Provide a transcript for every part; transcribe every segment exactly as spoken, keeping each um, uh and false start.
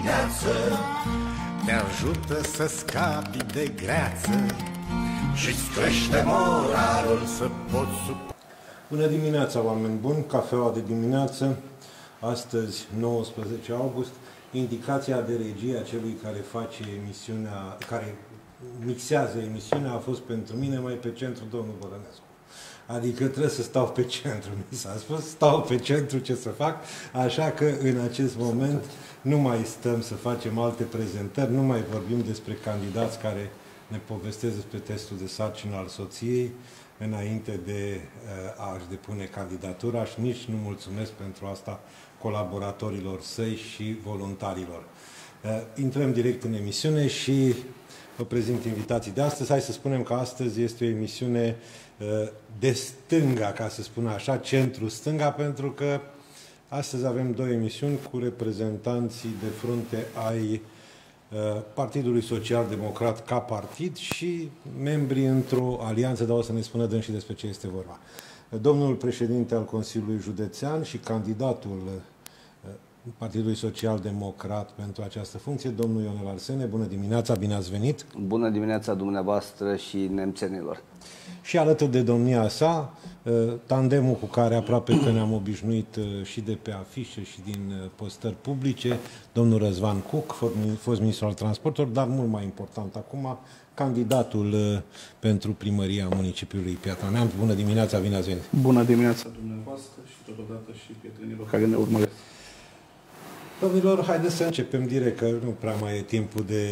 dimineață te ajută să scapi de greață și-ți crește moralul să poți suporta. Bună dimineața, oameni buni! Cafeaua de dimineață, astăzi nouăsprezece august, indicația de regie a celui care face emisiunea, care mixează emisiunea a fost pentru mine mai pe centru, domnul Bărănescu. Adică trebuie să stau pe centru, mi s-a spus, stau pe centru, ce să fac, așa că în acest moment nu mai stăm să facem alte prezentări, nu mai vorbim despre candidați care ne povestesc despre testul de sarcină al soției înainte de uh, a-și depune candidatura și nici nu mulțumesc pentru asta colaboratorilor săi și voluntarilor. Uh, intrăm direct în emisiune și vă prezint invitații de astăzi. Hai să spunem că astăzi este o emisiune uh, de stânga, ca să spun așa, centru-stânga, pentru că astăzi avem două emisiuni cu reprezentanții de frunte ai Partidului Social Democrat ca partid și membrii într-o alianță, dar o să ne spună dâns și despre ce este vorba. Domnul președinte al Consiliului Județean și candidatul Partidului Social Democrat pentru această funcție, domnul Ionel Arsene. Bună dimineața, bine ați venit! Bună dimineața dumneavoastră și nemțenilor! Și alături de domnia sa, tandemul cu care aproape că ne-am obișnuit și de pe afișe și din postări publice, domnul Răzvan Cuc, fost ministru al transporturilor, dar mult mai important acum, candidatul pentru primăria municipiului Piatra Neamț. Bună dimineața, bine ați venit! Bună dimineața dumneavoastră și totodată și prietenilor care ne urmăresc. Domnilor, haideți să începem direct, că nu prea mai e timpul de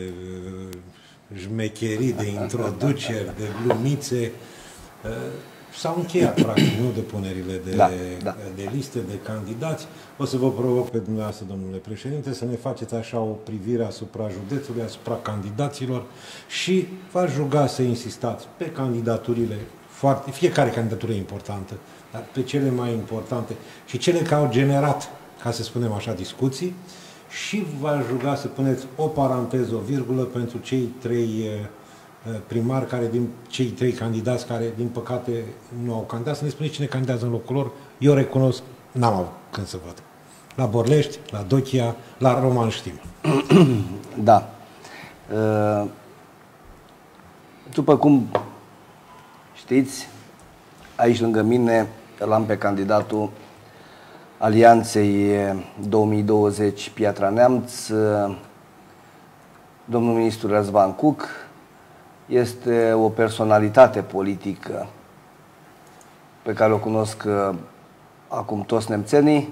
jmecherii, de introduceri, de glumițe. S-au încheiat, practic, nu depunerile de, da, da. de liste, de candidați. O să vă provoc pe dumneavoastră, domnule președinte, să ne faceți așa o privire asupra județului, asupra candidaților și v-aș ruga să insistați pe candidaturile foarte, fiecare candidatură e importantă, dar pe cele mai importante și cele care au generat, ca să spunem așa, discuții, și v-aș ruga să puneți o paranteză, o virgulă pentru cei trei primari, care din cei trei candidați care, din păcate, nu au candidat, să ne spuneți cine candidează în locul lor. Eu recunosc, n-am avut când să văd. La Borlești, la Dochia, la Roman știm. Da. După cum știți, aici lângă mine l-am pe candidatul Alianței două mii douăzeci Piatra Neamț, domnul ministru Răzvan Cuc. Este o personalitate politică pe care o cunosc acum toți nemțenii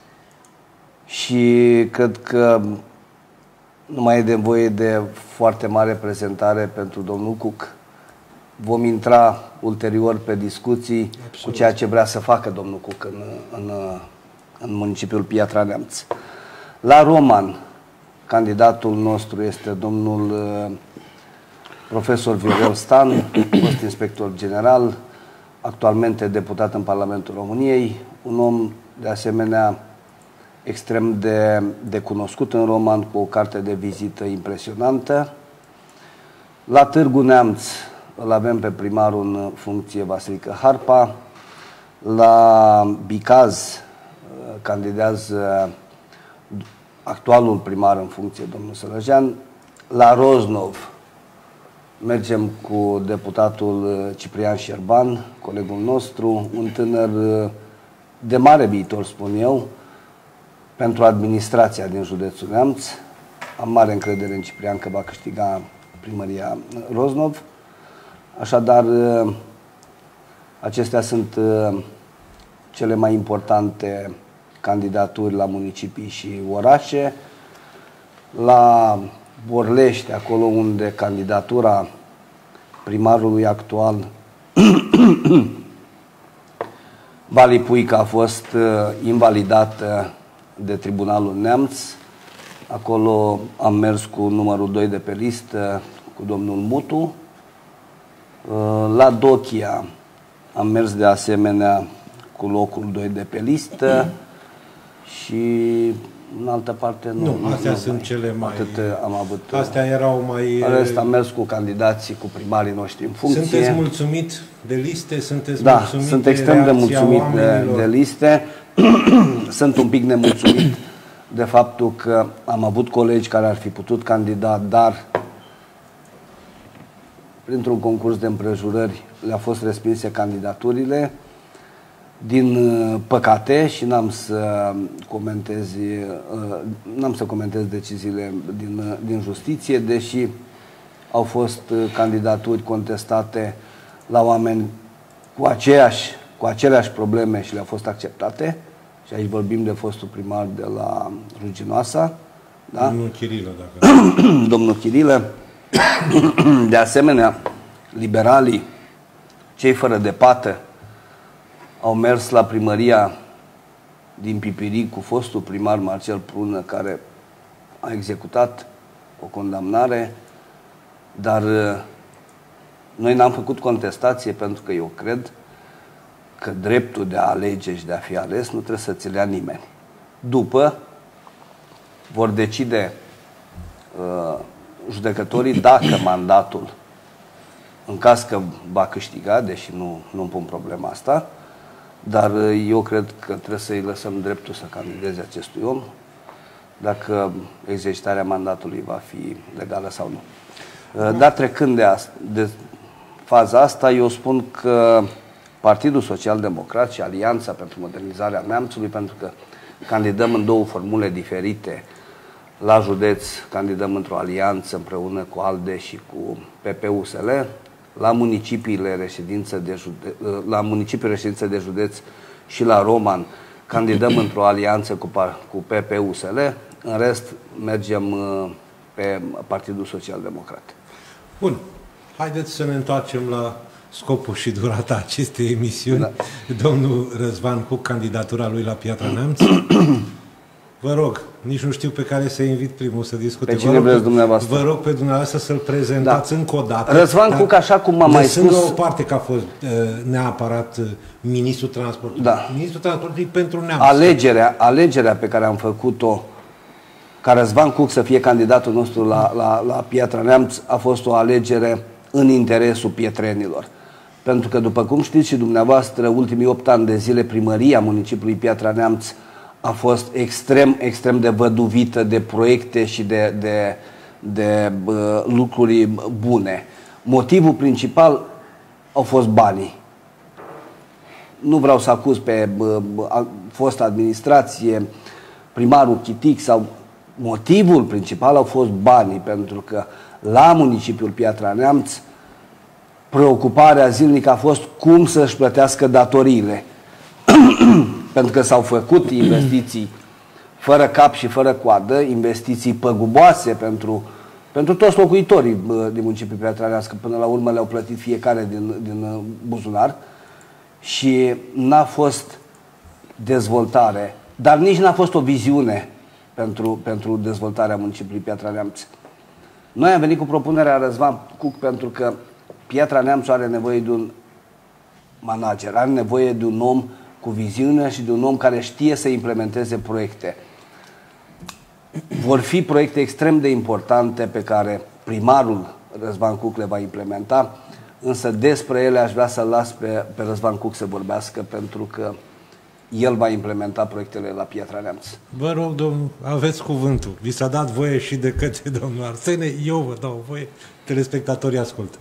și cred că nu mai e nevoie de foarte mare prezentare pentru domnul Cuc. Vom intra ulterior pe discuții Absolut. cu ceea ce vrea să facă domnul Cuc în, în, în municipiul Piatra Neamț. La Roman, candidatul nostru este domnul profesor Viorel Stan, fost inspector general, actualmente deputat în Parlamentul României, un om de asemenea extrem de, de cunoscut în Roman, cu o carte de vizită impresionantă. La Târgu Neamț îl avem pe primarul în funcție, Vasilică Harpa. La Bicaz candidează actualul primar în funcție, domnul Sălăjean. La Roznov mergem cu deputatul Ciprian Șerban, colegul nostru, un tânăr de mare viitor, spun eu, pentru administrația din județul Neamț. Am mare încredere în Ciprian că va câștiga primăria Roznov. Așadar, acestea sunt cele mai importante candidaturi la municipii și orașe. La Borlești, acolo unde candidatura primarului actual Vali Puica a fost invalidată de Tribunalul Neamț. Acolo am mers cu numărul doi de pe listă, cu domnul Mutu. La Dochia am mers de asemenea cu locul doi de pe listă și în altă parte nu. Nu, astea nu sunt mai, cele mai... Atât am avut. Astea erau mai... Rest am mers cu candidații, cu primarii noștri în funcție. Sunteți mulțumit de liste? Sunteți da, mulțumit sunt de extrem de mulțumit de, oamenilor? de liste. Sunt un pic nemulțumit de faptul că am avut colegi care ar fi putut candida, dar printr-un concurs de împrejurări le-au fost respinse candidaturile. Din păcate, și n-am să comentez, n-am să comentez deciziile din, din justiție, deși au fost candidaturi contestate la oameni cu aceeași, cu aceleași probleme și le-au fost acceptate. Și aici vorbim de fostul primar de la Ruginoasa. Da? Domnul Chirilă, dacă... Domnul Chirilă. De asemenea, liberalii, cei fără de pată, au mers la primăria din Pipiric cu fostul primar Marcel Prună, care a executat o condamnare, dar noi n-am făcut contestație pentru că eu cred că dreptul de a alege și de a fi ales nu trebuie să ți-l ia nimeni. După, vor decide uh, judecătorii dacă mandatul, în caz că va câștiga, deși nu, nu-mi pun problema asta, dar eu cred că trebuie să-i lăsăm dreptul să candideze acestui om, dacă exercitarea mandatului va fi legală sau nu. Dar trecând de, asta, de faza asta, eu spun că Partidul Social Democrat și Alianța pentru Modernizarea Neamțului, pentru că candidăm în două formule diferite, la județ candidăm într-o alianță împreună cu ALDE și cu P P U S L, la municipiile reședință de județ, la municipiul reședință de județ și la Roman candidăm într-o alianță cu, cu P P U S L, în rest mergem pe Partidul Social Democrat. Bun. Haideți să ne întoarcem la scopul și durata acestei emisiuni. Da. Domnul Răzvan Cuc, candidatura lui la Piatra Neamț. Vă rog, nici nu știu pe care să invit primul să discute. Pe cine vă vreți dumneavoastră? Vă rog pe dumneavoastră să-l prezentați da. încă o dată. Răzvan Cuc, așa cum am mai spus... la o parte că a fost uh, neapărat uh, ministrul transportului. Da. Ministrul transportului pentru Neamț. Alegerea, alegerea pe care am făcut-o ca Răzvan Cuc să fie candidatul nostru la, la, la Piatra Neamț a fost o alegere în interesul pietrenilor. Pentru că, după cum știți și dumneavoastră, ultimii opt ani de zile primăria municipiului Piatra Neamț a fost extrem, extrem de văduvită de proiecte și de, de, de uh, lucruri bune. Motivul principal au fost banii. Nu vreau să acuz pe uh, fosta administrație, primarul Chitic, sau motivul principal au fost banii, pentru că la municipiul Piatra Neamț preocuparea zilnică a fost cum să-și plătească datoriile. Pentru că s-au făcut investiții fără cap și fără coadă, investiții păguboase pentru, pentru toți locuitorii din municipiul Piatra Neamț, că până la urmă le-au plătit fiecare din, din buzunar, și n-a fost dezvoltare, dar nici n-a fost o viziune pentru, pentru dezvoltarea municipiului Piatra Neamț. Noi am venit cu propunerea Răzvan Cuc pentru că Piatra Neamț are nevoie de un manager, are nevoie de un om cu viziune și de un om care știe să implementeze proiecte. Vor fi proiecte extrem de importante pe care primarul Răzvan Cuc le va implementa, însă despre ele aș vrea să-l las pe, pe Răzvan Cuc să vorbească, pentru că el va implementa proiectele la Piatra Neamț. Vă rog, domnul, aveți cuvântul. Vi s-a dat voie și de către domnul Arsene, eu vă dau voie, telespectatorii ascultă.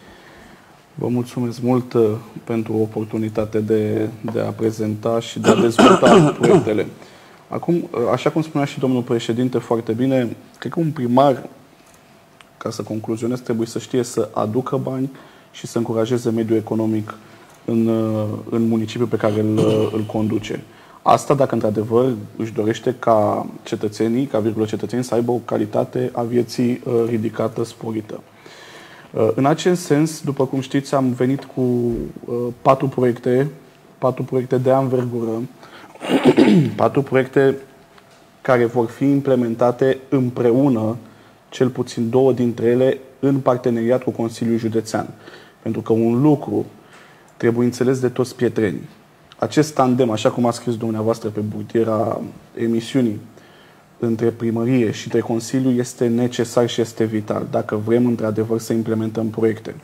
Vă mulțumesc mult uh, pentru oportunitatea de, de a prezenta și de a dezvolta proiectele. Acum, uh, așa cum spunea și domnul președinte foarte bine, cred că un primar, ca să concluzionez, trebuie să știe să aducă bani și să încurajeze mediul economic în, uh, în municipiul pe care îl, uh, îl conduce. Asta dacă într-adevăr își dorește ca cetățenii, ca virgulă cetățenii, să aibă o calitate a vieții uh, ridicată, sporită. În acest sens, după cum știți, am venit cu uh, patru proiecte, patru proiecte de anvergură, patru proiecte care vor fi implementate împreună, cel puțin două dintre ele, în parteneriat cu Consiliul Județean. Pentru că un lucru trebuie înțeles de toți pietrenii. Acest tandem, așa cum a scris dumneavoastră pe burtiera emisiunii, între primărie și între Consiliu este necesar și este vital dacă vrem într-adevăr să implementăm proiecte.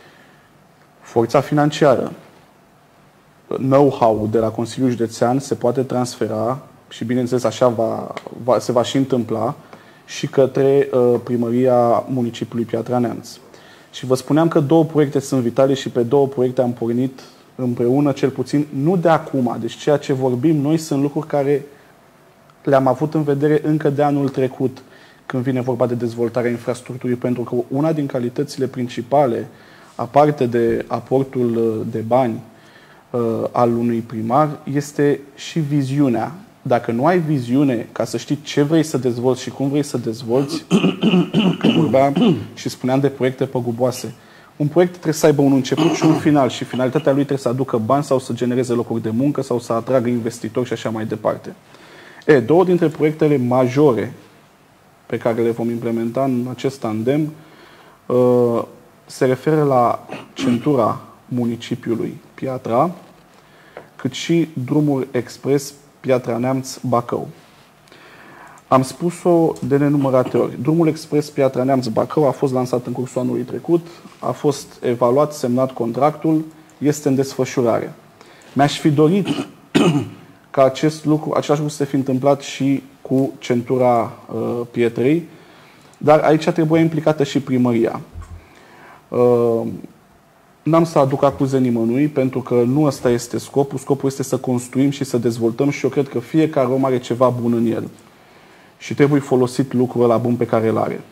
Forța financiară, know-how de la Consiliul Județean se poate transfera și bineînțeles așa va, va, se va și întâmpla, și către uh, primăria municipiului Piatra Neamț. Și vă spuneam că două proiecte sunt vitale și pe două proiecte am pornit împreună, cel puțin, nu de acum. Deci ceea ce vorbim noi sunt lucruri care le-am avut în vedere încă de anul trecut, când vine vorba de dezvoltarea infrastructurii, pentru că una din calitățile principale, aparte de aportul de bani uh, al unui primar, este și viziunea. Dacă nu ai viziune ca să știi ce vrei să dezvolți și cum vrei să dezvolți, că vorbeam și spuneam de proiecte păguboase, un proiect trebuie să aibă un început și un final și finalitatea lui trebuie să aducă bani sau să genereze locuri de muncă sau să atragă investitori și așa mai departe. E, două dintre proiectele majore pe care le vom implementa în acest tandem uh, se referă la centura municipiului Piatra, cât și drumul expres Piatra Neamț-Bacău. Am spus-o de nenumărate ori. Drumul expres Piatra Neamț-Bacău a fost lansat în cursul anului trecut, a fost evaluat, semnat contractul, este în desfășurare. Mi-aș fi dorit ca acest lucru, același lucru să se fi întâmplat și cu centura uh, Pietrei, dar aici trebuie implicată și primăria. Uh, N-am să aduc acuze nimănui, pentru că nu ăsta este scopul. Scopul este să construim și să dezvoltăm și eu cred că fiecare om are ceva bun în el. Și trebuie folosit lucrul ăla bun pe care îl are.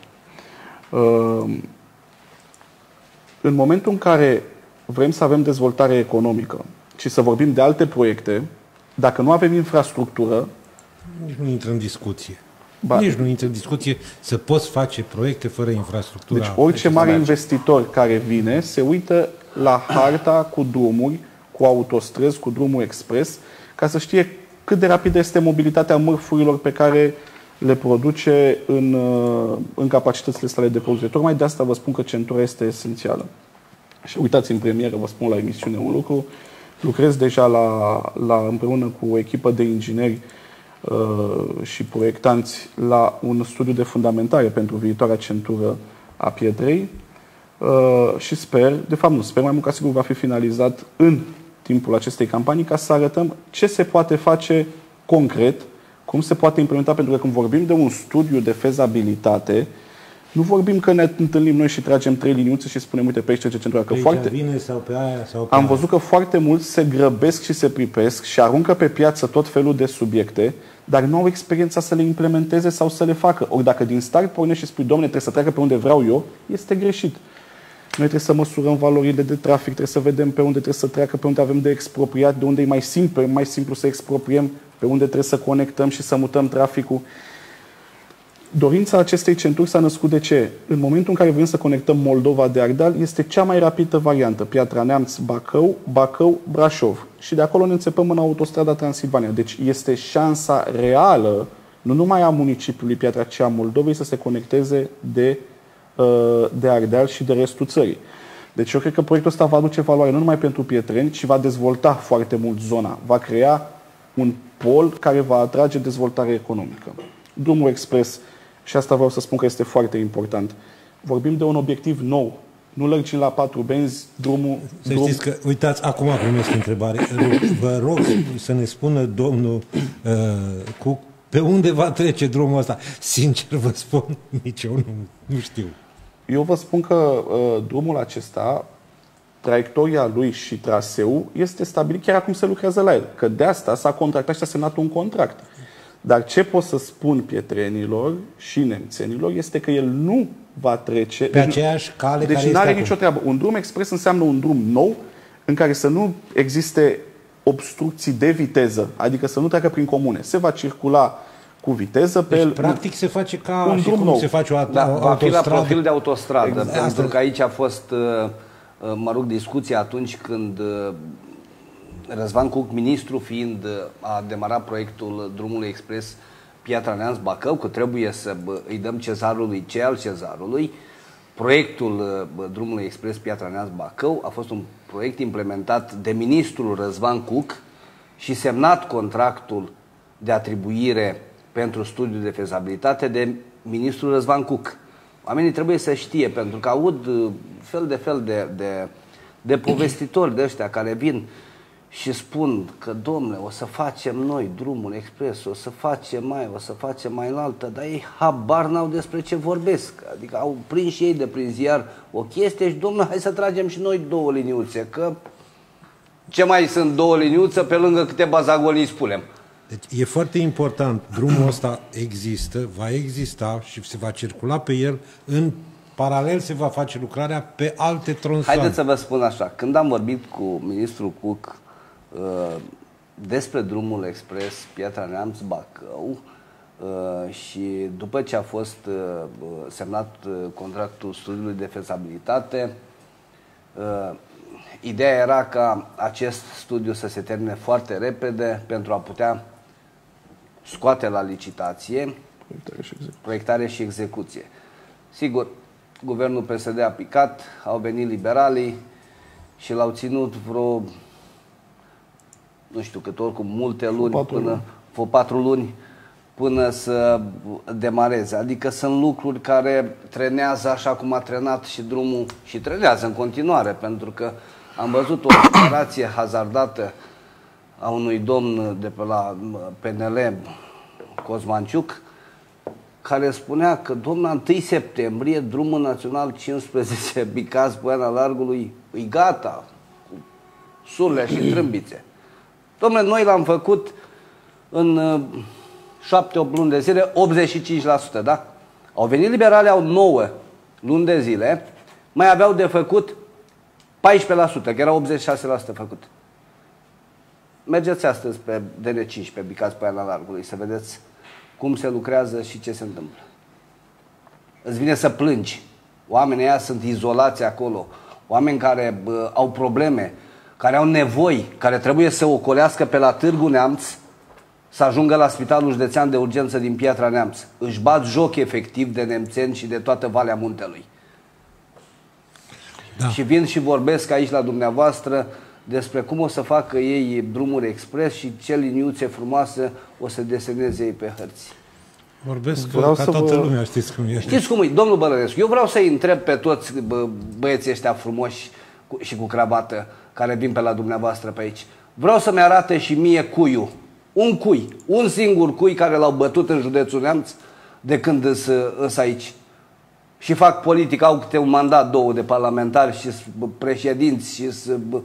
În momentul în care vrem să avem dezvoltare economică și să vorbim de alte proiecte, dacă nu avem infrastructură... Nici nu intră în discuție. Ba, Nici nu intră în discuție să poți face proiecte fără infrastructură. Deci orice mare investitor care vine se uită la harta cu drumuri, cu autostrăzi, cu drumul expres, ca să știe cât de rapidă este mobilitatea mărfurilor pe care le produce în, în capacitățile sale de producție. Tocmai de asta vă spun că centura este esențială. Și uitați în premieră, vă spun la emisiune un lucru, lucrez deja la, la, împreună cu o echipă de ingineri uh, și proiectanți la un studiu de fundamentare pentru viitoarea centură a Pietrei uh, și sper, de fapt nu sper, mai mult ca sigur va fi finalizat în timpul acestei campanii ca să arătăm ce se poate face concret, cum se poate implementa, pentru că când vorbim de un studiu de fezabilitate, nu vorbim că ne întâlnim noi și tragem trei liniuțe și spunem, uite, pe aici trece centura. Că foarte... vine sau pe aia sau pe Am aia. văzut că foarte mulți se grăbesc și se pripesc și aruncă pe piață tot felul de subiecte, dar nu au experiența să le implementeze sau să le facă. Ori dacă din start pornești și spui, domne, trebuie să treacă pe unde vreau eu, este greșit. Noi trebuie să măsurăm valorile de trafic, trebuie să vedem pe unde trebuie să treacă, pe unde avem de expropriat, de unde e mai simplu, mai simplu să expropriem, pe unde trebuie să conectăm și să mutăm traficul. Dorința acestei centuri s-a născut de ce? În momentul în care vrem să conectăm Moldova de Ardeal, este cea mai rapidă variantă. Piatra Neamț-Bacău, Bacău-Brașov. Și de acolo ne înțepăm în autostrada Transilvania. Deci este șansa reală, nu numai a municipiului Piatra, ci a Moldovei să se conecteze de, de Ardeal și de restul țării. Deci eu cred că proiectul ăsta va aduce valoare nu numai pentru pietreni, ci va dezvolta foarte mult zona. Va crea un pol care va atrage dezvoltare economică. Drumul expres, și asta vreau să spun că este foarte important. Vorbim de un obiectiv nou. Nu lărgim la patru benzi drumul... Să drum... știți că, uitați, acum primesc întrebare. Vă rog să ne spună domnul uh, cu pe unde va trece drumul ăsta. Sincer vă spun, nici eu nu, nu știu. Eu vă spun că uh, drumul acesta, traiectoria lui și traseul este stabilit chiar acum se lucrează la el. Că de asta s-a contractat și s-a semnat un contract. Dar ce pot să spun pietrenilor și nemțenilor este că el nu va trece... Pe aceeași cale deci care nu are este nicio acum. treabă. Un drum expres înseamnă un drum nou în care să nu existe obstrucții de viteză, adică să nu treacă prin comune. Se va circula cu viteză pe Deci, el. practic se face ca un și drum cum nou. se face o Da, autostradă. va fi la profil de autostradă, Exact. pentru Asta- că aici a fost, mă rog, discuția atunci când Răzvan Cuc, ministru fiind, a demarat proiectul drumului expres Piatra Neamț-Bacău, că trebuie să îi dăm cezarului ce al cezarului. Proiectul drumului expres Piatra Neamț-Bacău a fost un proiect implementat de ministrul Răzvan Cuc și semnat contractul de atribuire pentru studiul de fezabilitate de ministrul Răzvan Cuc. Oamenii trebuie să știe, pentru că aud fel de fel de, de, de povestitori de ăștia care vin și spun că, domnule, o să facem noi drumul expres, o să facem mai, o să facem mai înaltă, dar ei habar n-au despre ce vorbesc. Adică au prins și ei de prin ziar o chestie și, domnule, hai să tragem și noi două liniuțe, că ce mai sunt două liniuțe pe lângă câte bazagolii spunem. Deci e foarte important, drumul ăsta există, va exista și se va circula pe el, în paralel se va face lucrarea pe alte tronsoane. Haideți să vă spun așa, când am vorbit cu ministrul Cook uh, despre drumul expres Piatra Neamț-Bacău uh, și după ce a fost uh, semnat uh, contractul studiului de fezabilitate, uh, ideea era ca acest studiu să se termine foarte repede pentru a putea scoate la licitație Proiectare și execuție. Proiectare și execuție. Sigur, guvernul P S D a picat, au venit liberalii și l-au ținut vreo, nu știu cât, oricum multe luni, patru până, luni. vreo patru luni până să demareze. Adică sunt lucruri care trenează așa cum a trenat și drumul și trenează în continuare, pentru că am văzut o operație hazardată a unui domn de pe la P N L, Cosmanciuc, care spunea că, domnul, întâi septembrie, drumul național cincisprezece Bicaz-Poiana Largului, e gata, cu surle și trâmbițe. Domnule, noi l-am făcut în șapte opt luni de zile, optzeci și cinci la sută, da? Au venit liberali, au nouă luni de zile, mai aveau de făcut paisprezece la sută, că era optzeci și șase la sută făcut. Mergeți astăzi pe D N cincisprezece, Bicaz-Poiana Largului, să vedeți cum se lucrează și ce se întâmplă. Îți vine să plângi. Oamenii ăia sunt izolați acolo. Oameni care bă, au probleme, care au nevoi, care trebuie să ocolească pe la Târgu Neamț să ajungă la Spitalul Județean de Urgență din Piatra Neamț. Își bat joc efectiv de nemțeni și de toată Valea Muntelui. Da. Și vin și vorbesc aici la dumneavoastră despre cum o să facă ei drumuri expres și ce liniuțe frumoase o să deseneze ei pe hărți. Vorbesc vreau ca să toată vă... lumea, știți cum e. Știți cum e, domnul Bălărescu, eu vreau să-i întreb pe toți bă, băieții ăștia frumoși cu, și cu cravată care vin pe la dumneavoastră pe aici. Vreau să-mi arate și mie cuiul. Un cui, un singur cui care l-au bătut în județul Neamț de când îs aici. Și fac politică, au câte un mandat, două de parlamentari și președinți și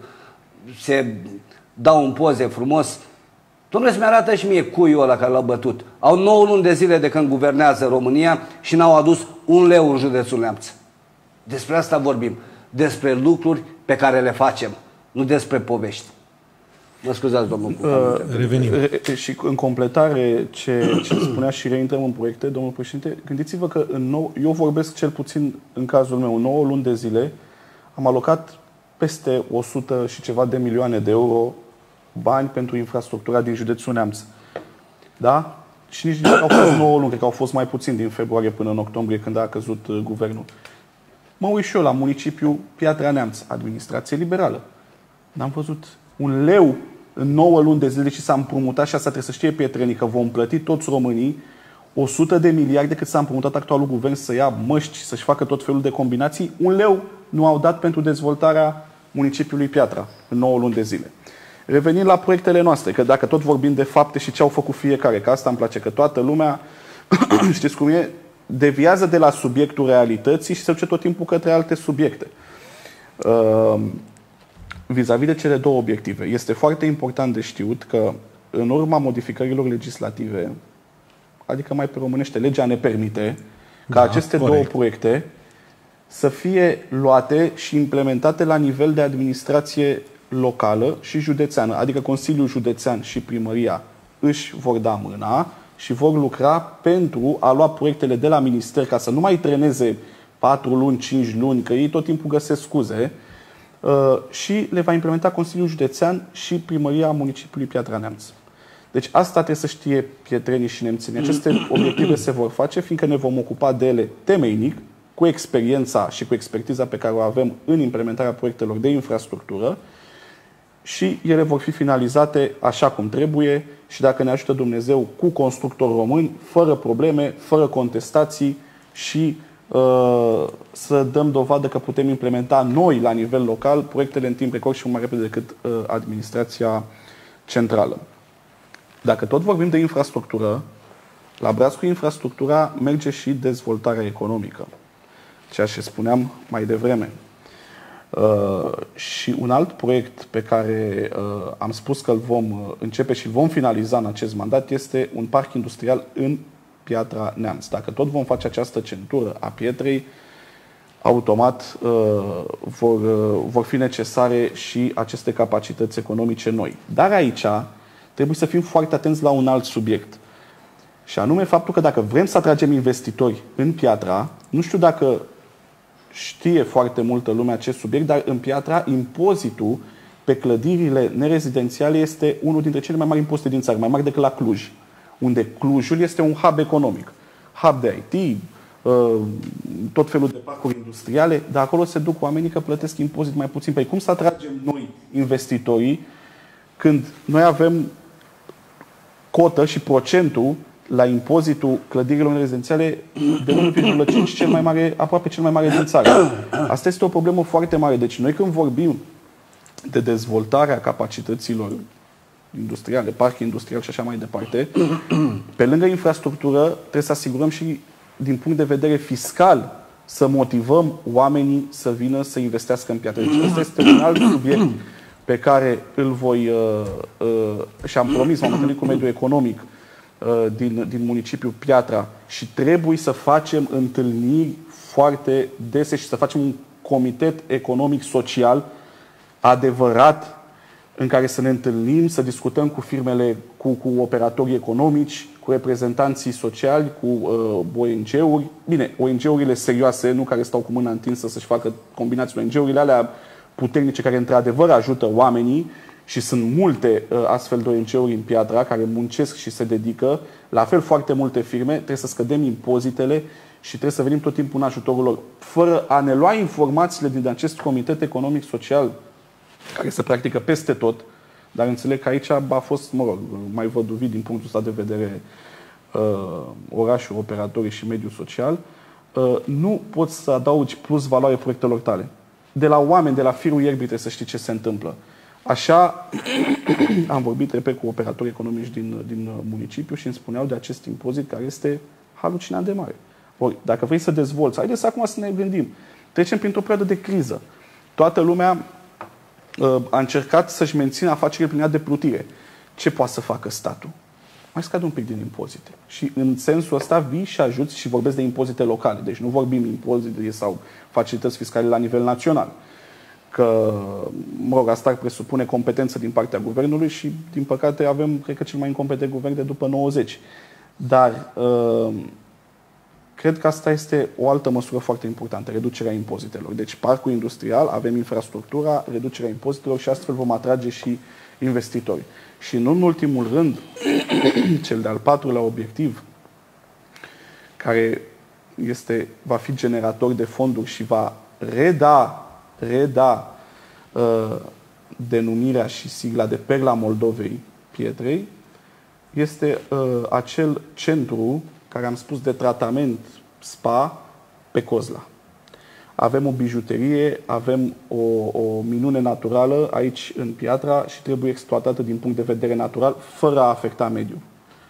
se dau în poze frumos. Dom'le, să-mi arată și mie cuiul ăla care l-au bătut. Au nouă luni de zile de când guvernează România și n-au adus un leu în județul Neamț. Despre asta vorbim. Despre lucruri pe care le facem, nu despre povești. Mă scuzați, domnul Cuca. Revenim. Și în completare ce, ce spunea și reintrăm în proiecte, domnul președinte, gândiți-vă că în nou, eu vorbesc cel puțin în cazul meu, nouă luni de zile, am alocat peste o sută și ceva de milioane de euro bani pentru infrastructura din județul Neamț. Da? Și nici nu au fost nouă luni, cred că au fost mai puțin din februarie până în octombrie când a căzut uh, guvernul. Mă uit și eu la municipiul Piatra Neamț, administrație liberală. N-am văzut un leu în nouă luni de zile și s-a împrumutat și asta trebuie să știe pietrenii că vom plăti toți românii o sută de miliarde cât s-a împrumutat actualul guvern să ia măști, să-și facă tot felul de combinații. Un leu nu au dat pentru dezvoltarea municipiului Piatra în nouă luni de zile. Revenind la proiectele noastre, că dacă tot vorbim de fapte și ce au făcut fiecare, că asta îmi place, că toată lumea, știți cum e, deviază de la subiectul realității și se duce tot timpul către alte subiecte. Uh, vis-a-vis de cele două obiective, este foarte important de știut că în urma modificărilor legislative, adică mai pe românește, legea ne permite ca da, aceste corect. două proiecte să fie luate și implementate la nivel de administrație locală și județeană, adică Consiliul Județean și Primăria își vor da mâna și vor lucra pentru a lua proiectele de la minister ca să nu mai treneze patru luni, cinci luni, că ei tot timpul găsesc scuze, și le va implementa Consiliul Județean și Primăria Municipiului Piatra Neamț. Deci asta trebuie să știe pietrenii și nemțenii. Aceste obiective se vor face, fiindcă ne vom ocupa de ele temeinic, cu experiența și cu expertiza pe care o avem în implementarea proiectelor de infrastructură, și ele vor fi finalizate așa cum trebuie și, dacă ne ajută Dumnezeu, cu constructori români, fără probleme, fără contestații și să dăm dovadă că putem implementa noi, la nivel local, proiectele în timp record și mai repede decât administrația centrală. Dacă tot vorbim de infrastructură, la braț cu infrastructura merge și dezvoltarea economică, ceea ce spuneam mai devreme. Uh, și un alt proiect pe care uh, am spus că îl vom uh, începe și vom finaliza în acest mandat este un parc industrial în Piatra Neamț. Dacă tot vom face această centură a pietrei, automat uh, vor, uh, vor fi necesare și aceste capacități economice noi. Dar aici trebuie să fim foarte atenți la un alt subiect. Și anume faptul că dacă vrem să atragem investitori în Piatra, nu știu dacă știe foarte multă lume acest subiect, dar în Piatra impozitul pe clădirile nerezidențiale este unul dintre cele mai mari impozite din țară, mai mari decât la Cluj, unde Clujul este un hub economic, hub de I T, tot felul de parcuri industriale, dar acolo se duc oamenii că plătesc impozit mai puțin. Păi cum să atragem noi investitorii când noi avem cotă și procentul la impozitul clădirilor rezidențiale de unu virgulă cinci, cel mai mare, aproape cel mai mare din țară. Asta este o problemă foarte mare. Deci noi când vorbim de dezvoltarea capacităților industriale, parc industrial și așa mai departe, pe lângă infrastructură trebuie să asigurăm și din punct de vedere fiscal să motivăm oamenii să vină să investească în Piatra. Deci ăsta este un alt subiect pe care îl voi uh, uh, și-am promis, m-am întâlnit cu mediul economic Din, din municipiul Piatra și trebuie să facem întâlniri foarte dese și să facem un comitet economic-social adevărat în care să ne întâlnim, să discutăm cu firmele, cu, cu operatorii economici, cu reprezentanții sociali, cu uh, O N G-uri. Bine, O N G-urile serioase, nu care stau cu mâna întinsă să-și facă combinații. O N G-urile alea puternice care într-adevăr ajută oamenii. Și sunt multe uh, astfel de O N G-uri în Piatra care muncesc și se dedică. La fel, foarte multe firme. Trebuie să scădem impozitele și trebuie să venim tot timpul în ajutorul lor. Fără a ne lua informațiile din acest comitet economic-social care se practică peste tot, dar înțeleg că aici a fost, mă rog, mai văduvit din punctul ăsta de vedere uh, orașul, operatorii și mediul social, uh, nu poți să adaugi plus valoare proiectelor tale. De la oameni, de la firul ierbii trebuie să știi ce se întâmplă. Așa, am vorbit, repet, cu operatori economici din, din municipiu și îmi spuneau de acest impozit care este halucinant de mare. Ori, dacă vrei să dezvolți, haideți acum să ne gândim. Trecem printr-o perioadă de criză. Toată lumea uh, a încercat să-și mențină afacerile prin ea de plutire. Ce poate să facă statul? Mai scade un pic din impozite. Și în sensul ăsta vii și ajuți și vorbesc de impozite locale. Deci nu vorbim impozite sau facilități fiscale la nivel național. Că, mă rog, asta ar presupune competență din partea guvernului și, din păcate, avem, cred că, cel mai incompetent guvern de după nouăzeci. Dar uh, cred că asta este o altă măsură foarte importantă, reducerea impozitelor. Deci, parcul industrial, avem infrastructura, reducerea impozitelor și astfel vom atrage și investitori. Și, nu în ultimul rând, cel de-al patrulea obiectiv, care este, va fi generator de fonduri și va reda reda uh, denumirea și sigla de Perla Moldovei Pietrei, este uh, acel centru care am spus de tratament spa pe Cozla. Avem o bijuterie, avem o, o minune naturală aici în Piatra și trebuie exploatată din punct de vedere natural, fără a afecta mediul.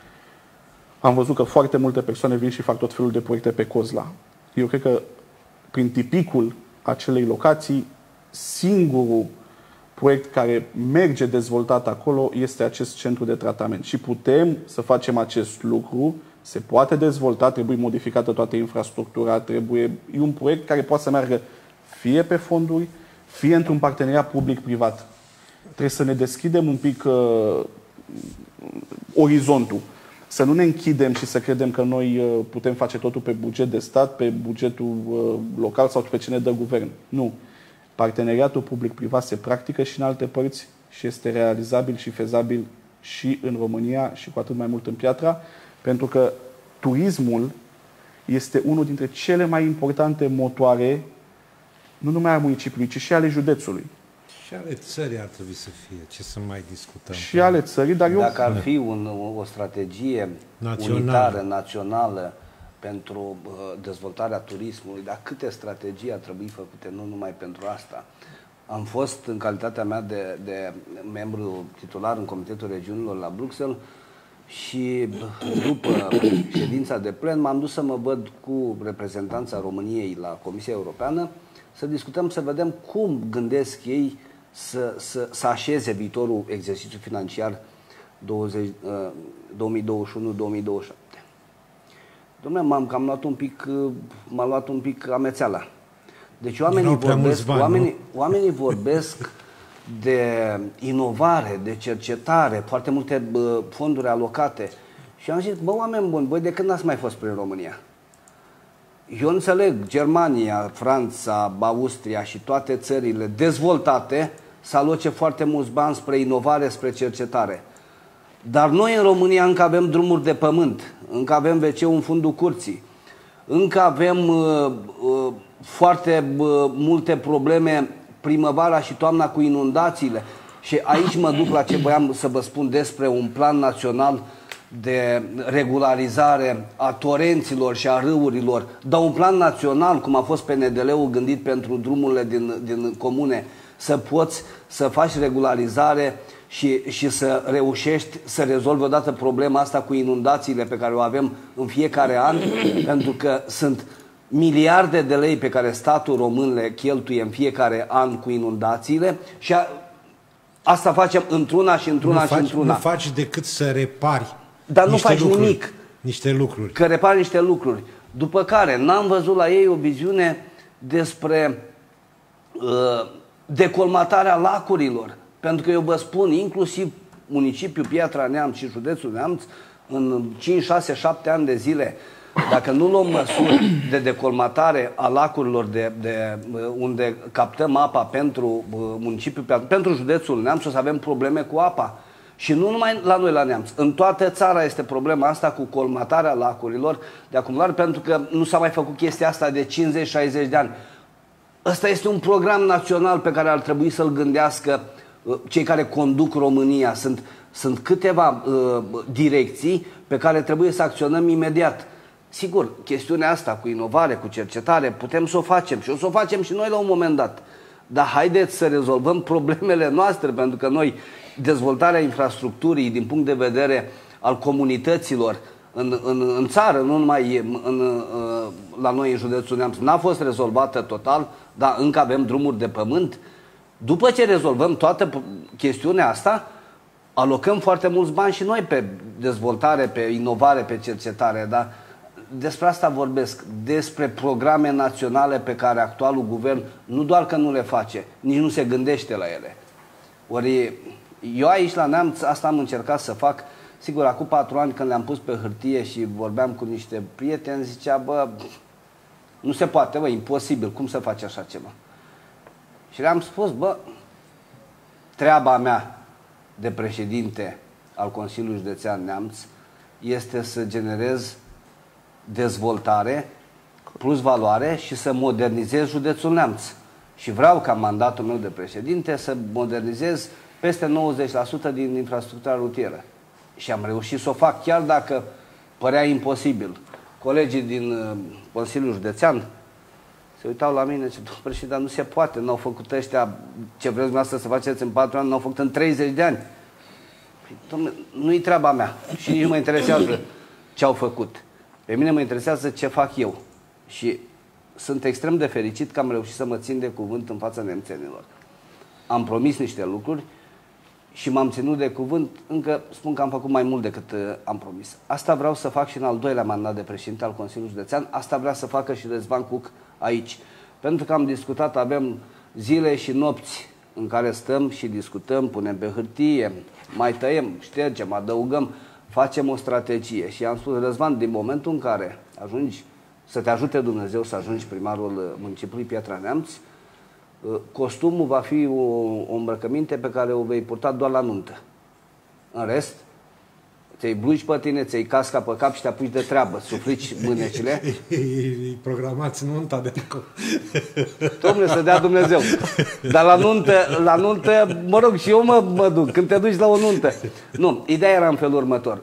Am văzut că foarte multe persoane vin și fac tot felul de proiecte pe Cozla. Eu cred că prin tipicul acelei locații, singurul proiect care merge dezvoltat acolo este acest centru de tratament. Și putem să facem acest lucru, se poate dezvolta, trebuie modificată toată infrastructura, trebuie, e un proiect care poate să meargă fie pe fonduri, fie într-un parteneriat public-privat. Trebuie să ne deschidem un pic uh, orizontul. Să nu ne închidem și să credem că noi uh, putem face totul pe buget de stat, pe bugetul uh, local sau pe ce ne dă guvern. Nu. Parteneriatul public-privat se practică și în alte părți și este realizabil și fezabil și în România și cu atât mai mult în Piatra, pentru că turismul este unul dintre cele mai importante motoare, nu numai a municipiului, ci și ale județului. Și ale țării ar trebui să fie, ce să mai discutăm. Și ale țării, dar eu... Dacă ar fi un, o strategie națională, unitară, națională, pentru uh, dezvoltarea turismului, dar câte strategii ar trebui făcute, nu numai pentru asta. Am fost, în calitatea mea de, de membru titular în Comitetul Regiunilor la Bruxelles și după ședința de plen m-am dus să mă văd cu reprezentanța României la Comisia Europeană, să discutăm, să vedem cum gândesc ei să, să, să așeze viitorul exercițiu financiar două mii douăzeci și unu două mii douăzeci și șapte. Dom'le, m-am cam luat un pic, m-a luat un pic amețeala. Deci oamenii vorbesc, bani, oamenii, oamenii vorbesc de inovare, de cercetare, foarte multe bă, fonduri alocate. Și am zis, bă, oameni buni, voi de când n-ați mai fost prin România? Eu înțeleg, Germania, Franța, Austria și toate țările dezvoltate să aloce foarte mulți bani spre inovare, spre cercetare. Dar noi în România încă avem drumuri de pământ, încă avem ve ce-ul în fundul curții, încă avem uh, uh, foarte uh, multe probleme primăvara și toamna cu inundațiile. Și aici mă duc la ce voiam să vă spun despre un plan național de regularizare a torenților și a râurilor, dar un plan național, cum a fost P N D L-ul gândit pentru drumurile din, din comune, să poți să faci regularizare și, și să reușești să rezolvi odată problema asta cu inundațiile pe care o avem în fiecare an, pentru că sunt miliarde de lei pe care statul român le cheltuie în fiecare an cu inundațiile și a, asta facem într-una și într-una și într-una. Nu faci decât să repari. Dar nu faci lucruri, nimic. Niște lucruri. Că repari niște lucruri. După care n-am văzut la ei o viziune despre uh, decolmatarea lacurilor. Pentru că eu vă spun, inclusiv municipiul Piatra Neamț și județul Neamț, în cinci, șase, șapte ani de zile, dacă nu luăm măsuri de decolmatare a lacurilor de, de, unde captăm apa pentru municipiul Piatra, pentru județul Neamț, o să avem probleme cu apa. Și nu numai la noi la Neamț, în toată țara este problema asta cu colmatarea lacurilor de acumulare, pentru că nu s-a mai făcut chestia asta de cincizeci șaizeci de ani. Ăsta este un program național pe care ar trebui să-l gândească cei care conduc România. Sunt, sunt câteva uh, direcții pe care trebuie să acționăm imediat. Sigur, chestiunea asta cu inovare, cu cercetare, putem să o facem și o să o facem și noi la un moment dat. Dar haideți să rezolvăm problemele noastre, pentru că noi, dezvoltarea infrastructurii din punct de vedere al comunităților în, în, în țară, nu numai în, în, la noi în județul Neamț, n-a fost rezolvată total, dar încă avem drumuri de pământ. După ce rezolvăm toată chestiunea asta, alocăm foarte mulți bani și noi pe dezvoltare, pe inovare, pe cercetare, dar despre asta vorbesc, despre programe naționale pe care actualul guvern nu doar că nu le face, nici nu se gândește la ele. Ori eu aici la Neamț asta am încercat să fac. Sigur, acum patru ani când le-am pus pe hârtie și vorbeam cu niște prieteni, zicea, bă, nu se poate, bă, imposibil, cum să faci așa ceva? Și le-am spus, bă, treaba mea de președinte al Consiliului Județean Neamț este să generez dezvoltare plus valoare și să modernizez județul Neamț. Și vreau ca mandatul meu de președinte să modernizez peste nouăzeci la sută din infrastructura rutieră. Și am reușit să o fac, chiar dacă părea imposibil. Colegii din uh, Consiliul Județean se uitau la mine și ziceau, domnul președinte, nu se poate, n-au făcut ăștia ce vreți dumneavoastră să faceți în patru ani, n-au făcut în treizeci de ani. Dom'le, nu-i treaba mea și nici nu mă interesează ce au făcut. Pe mine mă interesează ce fac eu. Și sunt extrem de fericit că am reușit să mă țin de cuvânt în fața nemțenilor. Am promis niște lucruri și m-am ținut de cuvânt, încă spun că am făcut mai mult decât uh, am promis. Asta vreau să fac și în al doilea mandat de președinte al Consiliului Județean, asta vrea să facă și Răzvan Cuc aici. Pentru că am discutat, avem zile și nopți în care stăm și discutăm, punem pe hârtie, mai tăiem, ștergem, adăugăm, facem o strategie. Și am spus, Răzvan, din momentul în care ajungi, să te ajute Dumnezeu să ajungi primarul municipiului Piatra Neamț, costumul va fi o, o îmbrăcăminte pe care o vei purta doar la nuntă. În rest, ți-ai blugi pe tine, ți-ai casca pe cap și te apuci de treabă, suflici mânecile. Îi programați nunta de acolo. Dom'le, să dea Dumnezeu. Dar la nuntă, la nuntă, mă rog, și eu mă, mă duc, când te duci la o nuntă. Nu, ideea era în felul următor.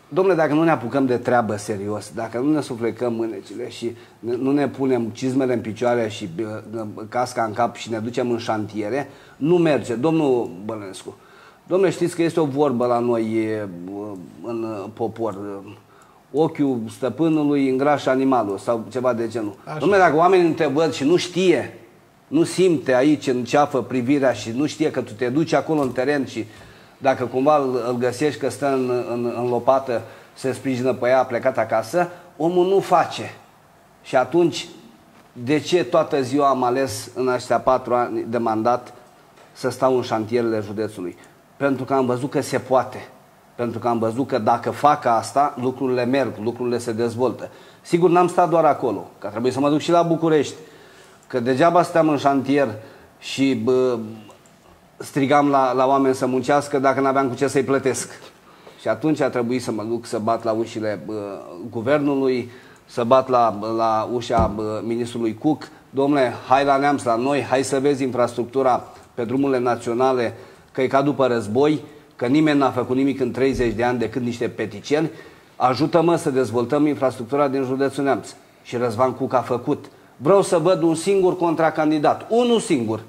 domnule, dacă nu ne apucăm de treabă serios, dacă nu ne suflecăm mânecile și nu ne punem cizmele în picioare și casca în cap și ne ducem în șantiere, nu merge. Domnul Bălănescu, domnule, știți că este o vorbă la noi în popor, ochiul stăpânului îngrașă animalul sau ceva de genul. Așa. Domnule, dacă oamenii nu te văd și nu știe, nu simte aici în ceafă privirea și nu știe că tu te duci acolo în teren și dacă cumva îl, îl găsești că stă în, în, în lopată, se sprijină pe ea, a plecat acasă, omul nu face. Și atunci, de ce toată ziua am ales în aceștia patru ani de mandat să stau în șantierele județului? Pentru că am văzut că se poate. Pentru că am văzut că dacă fac asta, lucrurile merg, lucrurile se dezvoltă. Sigur, n-am stat doar acolo, că trebuie să mă duc și la București. Că degeaba stăteam în șantier și bă, strigam la, la oameni să muncească dacă n-aveam cu ce să-i plătesc. Și atunci a trebuit să mă duc să bat la ușile bă, guvernului, să bat la, la ușa bă, ministrului Cook. Dom'le, hai la Neamț, la noi, hai să vezi infrastructura pe drumurile naționale, că e ca după război, că nimeni n-a făcut nimic în treizeci de ani decât niște peticeni. Ajută-mă să dezvoltăm infrastructura din județul Neamț. Și Răzvan Cuc a făcut. Vreau să văd un singur contracandidat, unul singur,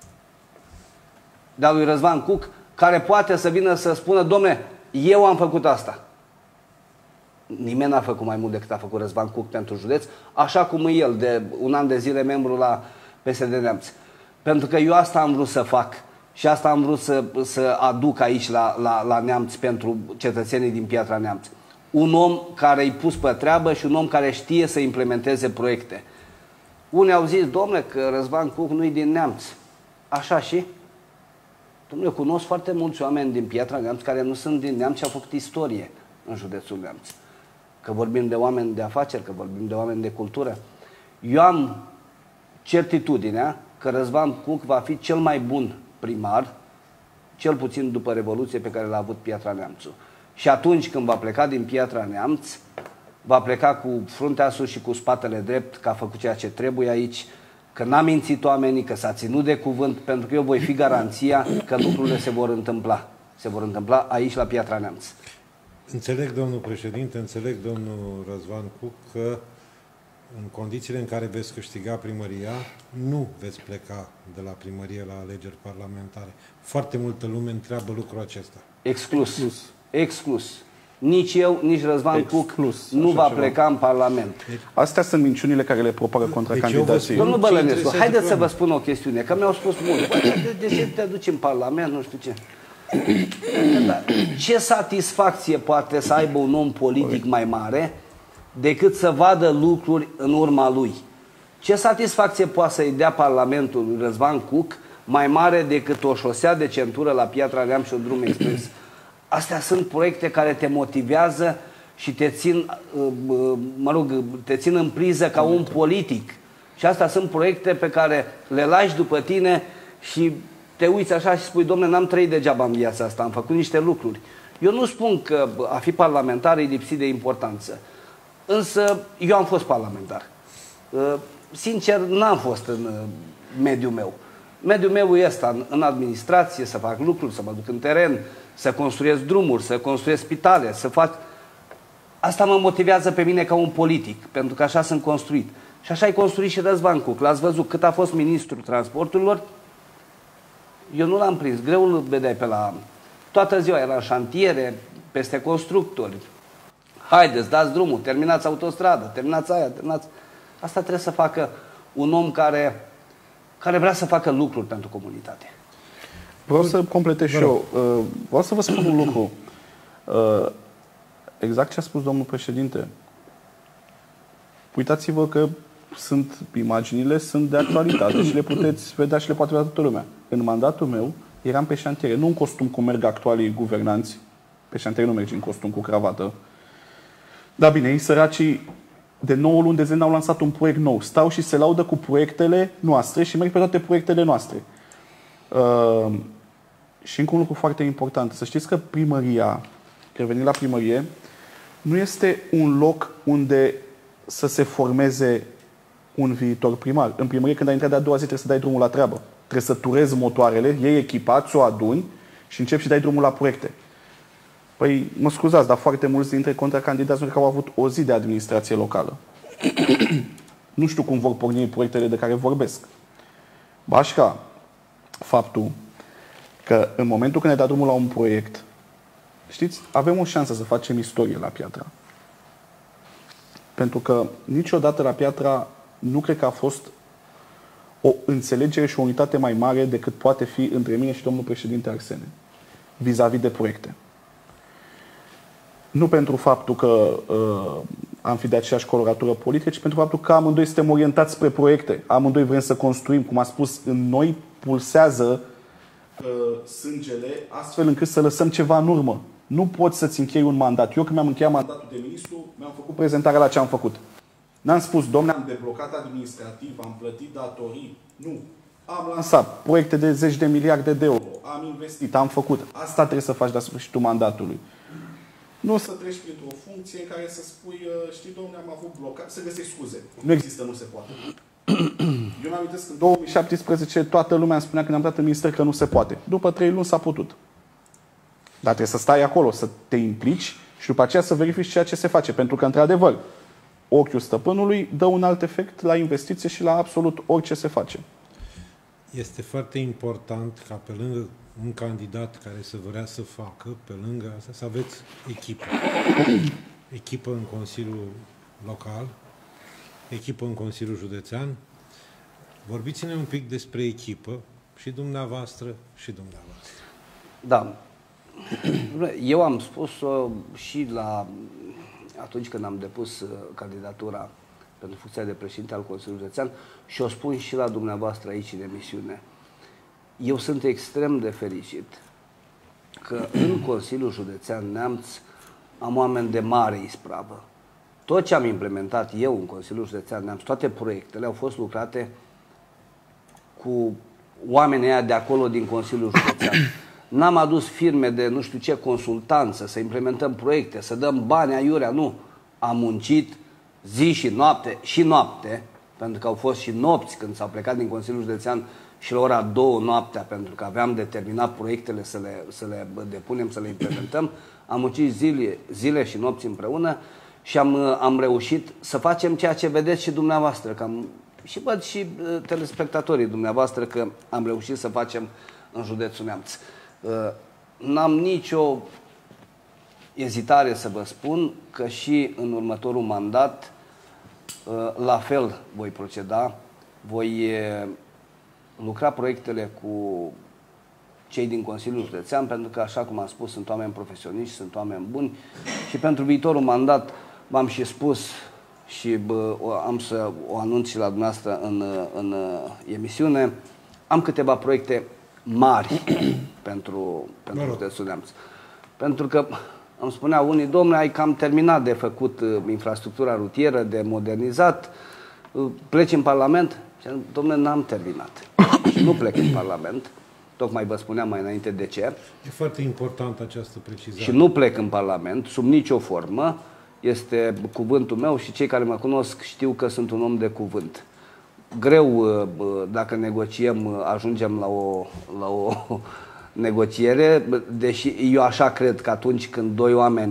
de-a lui Răzvan Cuc, care poate să vină să spună, dom'le, eu am făcut asta. Nimeni n-a făcut mai mult decât a făcut Răzvan Cuc pentru județ, așa cum e el, de un an de zile membru la P S D Neamț. Pentru că eu asta am vrut să fac și asta am vrut să, să aduc aici la, la, la Neamț pentru cetățenii din Piatra Neamț. Un om care i-a pus pe treabă și un om care știe să implementeze proiecte. Unii au zis, domnule, că Răzvan Cuc nu-i din Neamț. Așa și? Domnule, cunosc foarte mulți oameni din Piatra Neamț care nu sunt din Neamț și au făcut istorie în județul Neamț. Că vorbim de oameni de afaceri, că vorbim de oameni de cultură. Eu am certitudinea că Răzvan Cuc va fi cel mai bun primar, cel puțin după Revoluție pe care l-a avut Piatra Neamțul. Și atunci când va pleca din Piatra Neamț, va pleca cu fruntea sus și cu spatele drept, că a făcut ceea ce trebuie aici, că n-a mințit oamenii, că s-a ținut de cuvânt, pentru că eu voi fi garanția că lucrurile se vor întâmpla. Se vor întâmpla aici, la Piatra Neamț. Înțeleg, domnul președinte, înțeleg, domnul Răzvan Cuc, că în condițiile în care veți câștiga primăria, nu veți pleca de la primărie la alegeri parlamentare. Foarte multă lume întreabă lucrul acesta. Exclus. Exclus. Exclus. Nici eu, nici Răzvan Cuc nu va ceva. pleca în Parlament. Deci, astea sunt minciunile care le propagă contra deci candidații. Domnul Bălănescu, haideți să vă spun o chestiune, că mi-au spus mult. De, de ce te duci în Parlament, nu știu ce. Ce satisfacție poate să aibă un om politic mai mare decât să vadă lucruri în urma lui? Ce satisfacție poate să-i dea Parlamentul lui Răzvan Cuc mai mare decât o șosea de centură la Piatra Neamț și un drum expres? Astea sunt proiecte care te motivează și te țin, mă rog, te țin în priză ca un politic. Și astea sunt proiecte pe care le lași după tine și te uiți așa și spui, dom'le, n-am trăit degeaba în viața asta, am făcut niște lucruri. Eu nu spun că a fi parlamentar e lipsit de importanță, însă eu am fost parlamentar. Sincer, n-am fost în mediul meu. Mediul meu este în administrație, să fac lucruri, să mă duc în teren, să construiesc drumuri, să construiesc spitale, să fac... Asta mă motivează pe mine ca un politic, pentru că așa sunt construit. Și așa ai construit și Răzvan Cuc. L-ați văzut cât a fost ministrul transporturilor. Eu nu l-am prins. Greu îl vedeai pe la... Toată ziua era în șantiere, peste constructori. Haideți, dați drumul, terminați autostradă, terminați aia, terminați... Asta trebuie să facă un om care, care vrea să facă lucruri pentru comunitate. Vreau să completez și eu. Vreau să vă spun un lucru. Exact ce a spus domnul președinte. Uitați-vă că sunt imaginile, sunt de actualitate și le puteți vedea și le poate vedea toată lumea. În mandatul meu eram pe șantiere, nu în costum cum merg actualii guvernanți. Pe șantiere nu mergi în costum cu cravată. Dar bine, ei săracii de nouă luni de zile au lansat un proiect nou. Stau și se laudă cu proiectele noastre și merg pe toate proiectele noastre. Uh, și încă un lucru foarte important. Să știți că primăria, revenind la primărie, nu este un loc unde să se formeze un viitor primar. În primărie, când ai intrat de-a doua zi, trebuie să dai drumul la treabă. Trebuie să turezi motoarele, iei echipat, o aduni și începi și dai drumul la proiecte. Păi, mă scuzați, dar foarte mulți dintre contracandidați nu au avut o zi de administrație locală. Nu știu cum vor porni proiectele de care vorbesc. Bașca, faptul că în momentul când ne dă drumul la un proiect, știți, avem o șansă să facem istorie la Piatra. Pentru că niciodată la Piatra nu cred că a fost o înțelegere și o unitate mai mare decât poate fi între mine și domnul președinte Arsene vis-a-vis de proiecte. Nu pentru faptul că uh, am fi de aceeași coloratură politică, ci pentru faptul că amândoi suntem orientați spre proiecte. Amândoi vrem să construim, cum a spus, în noi pulsează uh, sângele, astfel încât să lăsăm ceva în urmă. Nu poți să-ți închei un mandat. Eu când mi-am încheiat mandatul de ministru, mi-am făcut prezentarea la ce am făcut. N-am spus, dom'le, am deblocat administrativ, am plătit datorii. Nu. Am lansat proiecte de zeci de miliarde de euro, am investit, am făcut. Asta trebuie să faci la sfârșitul mandatului. Nu o să treci printr-o funcție în care să spui, știi, dom'le, am avut blocat, să găsești scuze. Nu există, nu se poate. Eu mi-am amintesc că în două mii șaptesprezece toată lumea îmi spunea când am dat în minister că nu se poate. După trei luni s-a putut. Dar trebuie să stai acolo, să te implici și după aceea să verifici ceea ce se face. Pentru că, într-adevăr, ochiul stăpânului dă un alt efect la investiție și la absolut orice se face. Este foarte important ca pe lângă un candidat care să vrea să facă, pe lângă asta, să aveți echipă. Echipă în Consiliul Local, echipă în Consiliul Județean. Vorbiți-ne un pic despre echipă, și dumneavoastră, și dumneavoastră. Da. Eu am spus-o și la, atunci când am depus candidatura pentru funcția de președinte al Consiliului Județean și o spun și la dumneavoastră aici în emisiune. Eu sunt extrem de fericit că în Consiliul Județean Neamț am oameni de mare ispravă. Tot ce am implementat eu în Consiliul Județean Neamț, toate proiectele au fost lucrate cu oamenii aia de acolo din Consiliul Județean. N-am adus firme de nu știu ce consultanță, să implementăm proiecte, să dăm bani aiurea, nu. Am muncit zi și noapte, și noapte, pentru că au fost și nopți când s-au plecat din Consiliul Județean și la ora două noaptea, pentru că aveam determinat proiectele să le, să le depunem, să le implementăm. Am muncit zile, zile și nopți împreună și am, am reușit să facem ceea ce vedeți și dumneavoastră, că am, și văd și telespectatorii dumneavoastră că am reușit să facem în județul Neamț. N-am nicio ezitare să vă spun că și în următorul mandat la fel voi proceda, voi lucra proiectele cu cei din Consiliul Județean, pentru că, așa cum am spus, sunt oameni profesioniști, sunt oameni buni și pentru viitorul mandat v-am și spus și bă, am să o anunț și la dumneavoastră în, în emisiune, am câteva proiecte mari pentru, pentru județul Neamț. Pentru că îmi spuneau unii, domnule, ai cam terminat de făcut uh, infrastructura rutieră, de modernizat, uh, pleci în Parlament? Și domnule, n-am terminat. Și nu plec în Parlament, tocmai vă spuneam mai înainte de ce. E foarte importantă această precizare. Și nu plec în Parlament, sub nicio formă, este cuvântul meu și cei care mă cunosc știu că sunt un om de cuvânt. Greu, dacă negociem, ajungem la o, la o negociere, deși eu așa cred că atunci când doi oameni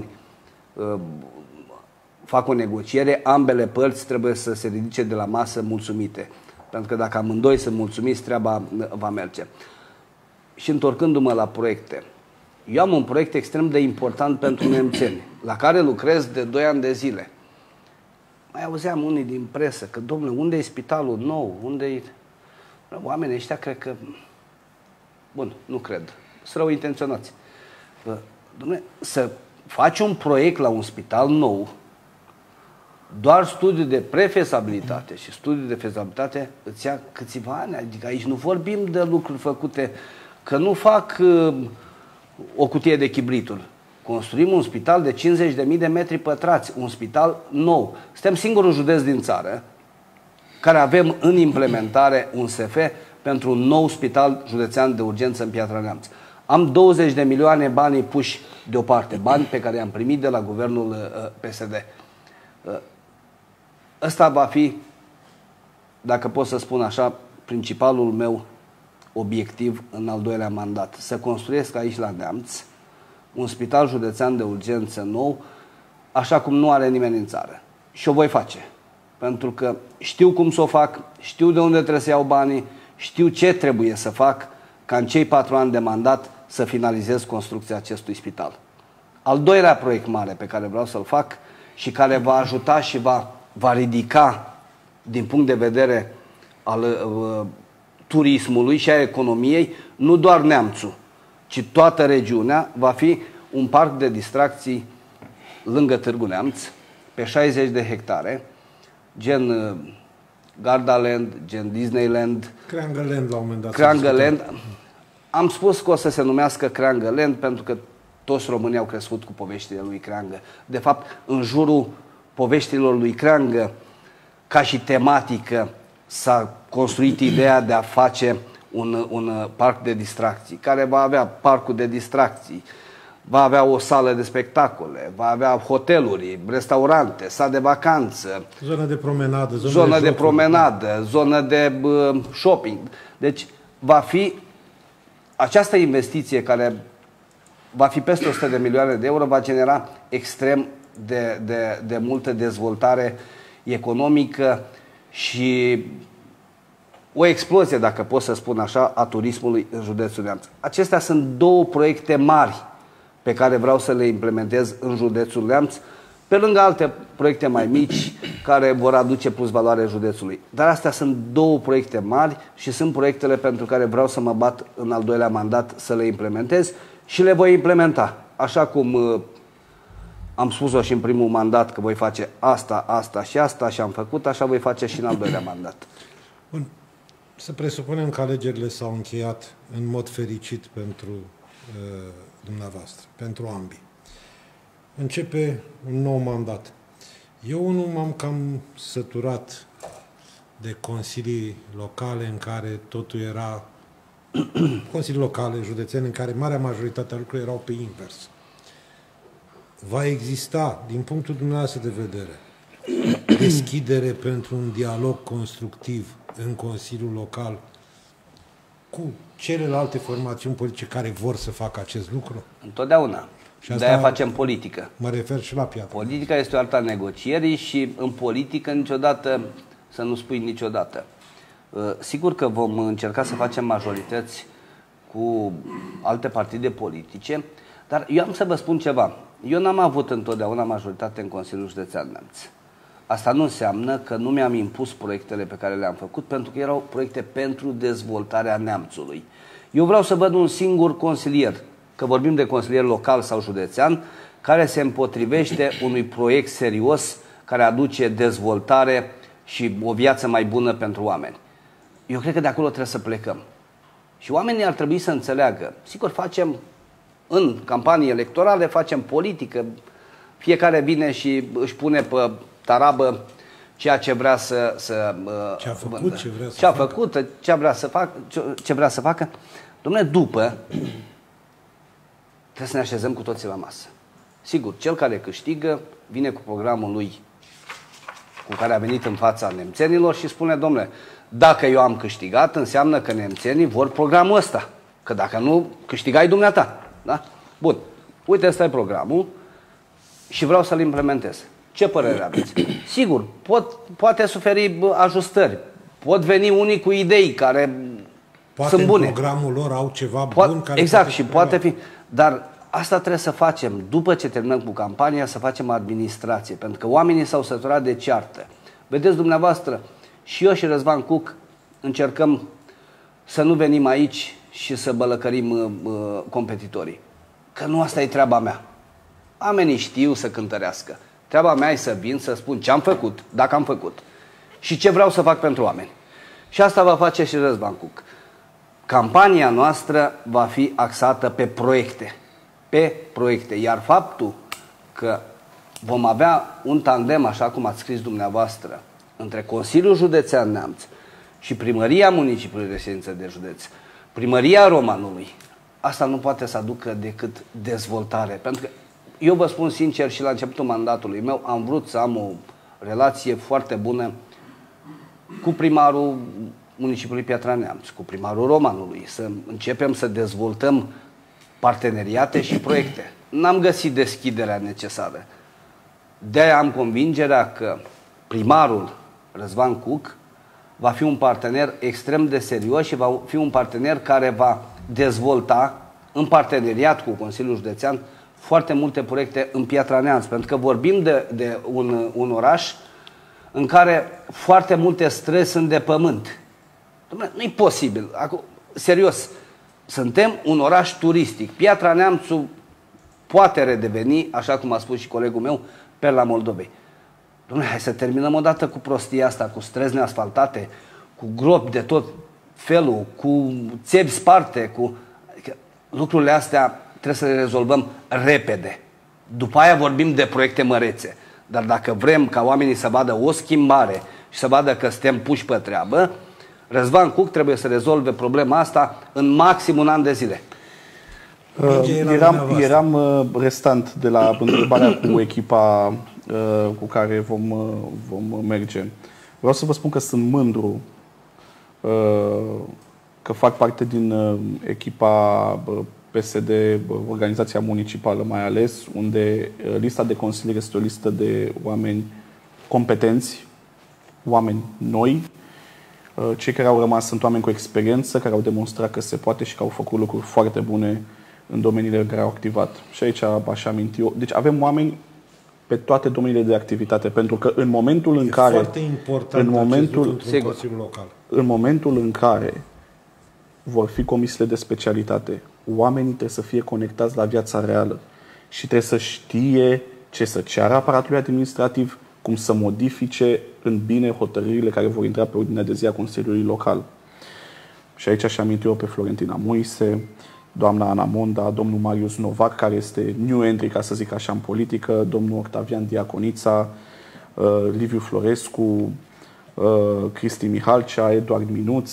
fac o negociere, ambele părți trebuie să se ridice de la masă mulțumite. Pentru că dacă amândoi sunt mulțumiți, treaba va merge. Și întorcându-mă la proiecte, eu am un proiect extrem de important pentru nemțeni, la care lucrez de doi ani de zile. Mai auzeam unii din presă că, domnule, unde e spitalul nou? Unde e... Oamenii ăștia cred că... Bun, nu cred. Sunt rău intenționați. Domnule, să faci un proiect la un spital nou, doar studiu de prefezabilitate și studiu de fezabilitate îți ia câțiva ani. Adică aici nu vorbim de lucruri făcute, că nu fac uh, o cutie de chibrituri. Construim un spital de cincizeci de mii de metri pătrați, un spital nou. Suntem singurul județ din țară care avem în implementare un S F pentru un nou spital județean de urgență în Piatra Neamț. Am douăzeci de milioane bani puși deoparte, bani pe care i-am primit de la guvernul uh, P S D. Uh, ăsta va fi, dacă pot să spun așa, principalul meu obiectiv în al doilea mandat. Să construiesc aici la Neamț un spital județean de urgență nou, așa cum nu are nimeni în țară. Și o voi face. Pentru că știu cum să o fac, știu de unde trebuie să iau banii, știu ce trebuie să fac ca în cei patru ani de mandat să finalizez construcția acestui spital. Al doilea proiect mare pe care vreau să-l fac și care va ajuta și va, va ridica din punct de vedere al uh, turismului și a economiei, nu doar Neamțul, ci toată regiunea, va fi un parc de distracții lângă Târgu Neamț, pe șaizeci de hectare, gen uh, Gardaland, gen Disneyland, Creangăland la un moment dat. Creangăland. Am spus că o să se numească Creangăland pentru că toți românii au crescut cu poveștile lui Creangă. De fapt, în jurul poveștilor lui Creangă, ca și tematică, s-a construit ideea de a face un, un parc de distracții, care va avea parcul de distracții, va avea o sală de spectacole, va avea hoteluri, restaurante, sat de vacanță, zonă de promenadă, zonă, zonă de, de promenadă, zonă de uh, shopping. Deci va fi această investiție care va fi peste o sută de milioane de euro, va genera extrem de, de, de multă dezvoltare economică și o explozie, dacă pot să spun așa, a turismului în județul Neamț. Acestea sunt două proiecte mari pe care vreau să le implementez în județul Neamț, pe lângă alte proiecte mai mici care vor aduce plus valoare județului. Dar astea sunt două proiecte mari și sunt proiectele pentru care vreau să mă bat în al doilea mandat să le implementez și le voi implementa. Așa cum uh, am spus-o și în primul mandat că voi face asta, asta și asta și am făcut, așa voi face și în al doilea mandat. Bun. Să presupunem că alegerile s-au încheiat în mod fericit pentru uh, dumneavoastră, pentru ambii. Începe un nou mandat. Eu nu m-am cam săturat de consilii locale în care totul era consilii locale, județene, în care marea majoritate a lucrurilor erau pe invers. Va exista, din punctul dumneavoastră de vedere, deschidere pentru un dialog constructiv în Consiliul Local cu celelalte formațiuni politice care vor să facă acest lucru? Întotdeauna. De-aia facem politică. Mă refer și la piatră. Politica este o artă a negocierii și în politică niciodată să nu spui niciodată. Sigur că vom încerca să facem majorități cu alte partide politice, dar eu am să vă spun ceva. Eu n-am avut întotdeauna majoritate în Consiliul Județean Neamț. Asta nu înseamnă că nu mi-am impus proiectele pe care le-am făcut, pentru că erau proiecte pentru dezvoltarea Neamțului. Eu vreau să văd un singur consilier, că vorbim de consilier local sau județean, care se împotrivește unui proiect serios care aduce dezvoltare și o viață mai bună pentru oameni. Eu cred că de acolo trebuie să plecăm. Și oamenii ar trebui să înțeleagă. Sigur, facem în campanii electorale, facem politică, fiecare vine și își pune pe tarabă ceea ce vrea să, să ce a făcut, ce vrea să ce a facă. făcut, ce vrea să facă, ce, ce vrea să facă. Dom'le, după trebuie să ne așezăm cu toții la masă. Sigur, cel care câștigă vine cu programul lui cu care a venit în fața nemțenilor și spune: dom'le, dacă eu am câștigat, înseamnă că nemțenii vor programul ăsta. Că dacă nu, câștigai dumneata. Da? Bun. Uite, ăsta e programul și vreau să-l implementez. Ce părere aveți? Sigur, pot, poate suferi ajustări. Pot veni unii cu idei care poate sunt bune. În programul lor au ceva Po- bun care exact, poate și poate fi. Dar asta trebuie să facem. După ce terminăm cu campania, să facem administrație. Pentru că oamenii s-au săturat de ceartă. Vedeți dumneavoastră, și eu și Răzvan Cuc încercăm să nu venim aici și să bălăcărim uh, competitorii. Că nu asta e treaba mea. Oamenii știu să cântărească. Treaba mea e să vin să spun ce am făcut, dacă am făcut, și ce vreau să fac pentru oameni. Și asta va face și Răzvan Cuc. Campania noastră va fi axată pe proiecte. Pe proiecte. Iar faptul că vom avea un tandem, așa cum ați scris dumneavoastră, între Consiliul Județean Neamț și Primăria Municipiului Reședință de Județ, Primăria Romanului, asta nu poate să aducă decât dezvoltare. Pentru că eu vă spun sincer, și la începutul mandatului meu am vrut să am o relație foarte bună cu primarul municipiului Piatra Neamț, cu primarul Romanului, să începem să dezvoltăm parteneriate și proiecte. n-am găsit deschiderea necesară. De-aia am convingerea că primarul Răzvan Cuc va fi un partener extrem de serios și va fi un partener care va dezvolta în parteneriat cu Consiliul Județean foarte multe proiecte în Piatra Neamț, pentru că vorbim de, de un, un oraș în care foarte multe străzi sunt de pământ. Nu e posibil. Acum, serios, suntem un oraș turistic. Piatra Neamțul poate redeveni, așa cum a spus și colegul meu, Perla Moldovei. Dom'le, hai să terminăm odată cu prostia asta, cu străzi neasfaltate, cu gropi de tot felul, cu țevi sparte, cu... Adică, lucrurile astea trebuie să le rezolvăm repede. După aia vorbim de proiecte mărețe. Dar dacă vrem ca oamenii să vadă o schimbare și să vadă că suntem puși pe treabă, Răzvan Cuc trebuie să rezolve problema asta în maxim un an de zile. Uh, eram, eram uh, restant de la întrebarea cu echipa uh, cu care vom, uh, vom merge. Vreau să vă spun că sunt mândru uh, că fac parte din uh, echipa uh, P S D, uh, organizația municipală mai ales, unde uh, lista de consilieri este o listă de oameni competenți, oameni noi. Uh, cei care au rămas sunt oameni cu experiență, care au demonstrat că se poate și că au făcut lucruri foarte bune în domeniile în care au activat. Și aici aș aminti eu. Deci avem oameni pe toate domeniile de activitate, pentru că în momentul în e care foarte important în momentul, local. în momentul în care vor fi comisiile de specialitate, oamenii trebuie să fie conectați la viața reală și trebuie să știe ce să ceară aparatului administrativ, cum să modifice în bine hotărârile care vor intra pe ordinea de zi a Consiliului Local. Și aici aș aminti eu pe Florentina Moise, doamna Ana Monda, domnul Marius Novac, care este new entry, ca să zic așa, în politică, domnul Octavian Diaconița, Liviu Florescu, Cristi Mihalcea, Eduard Minuț.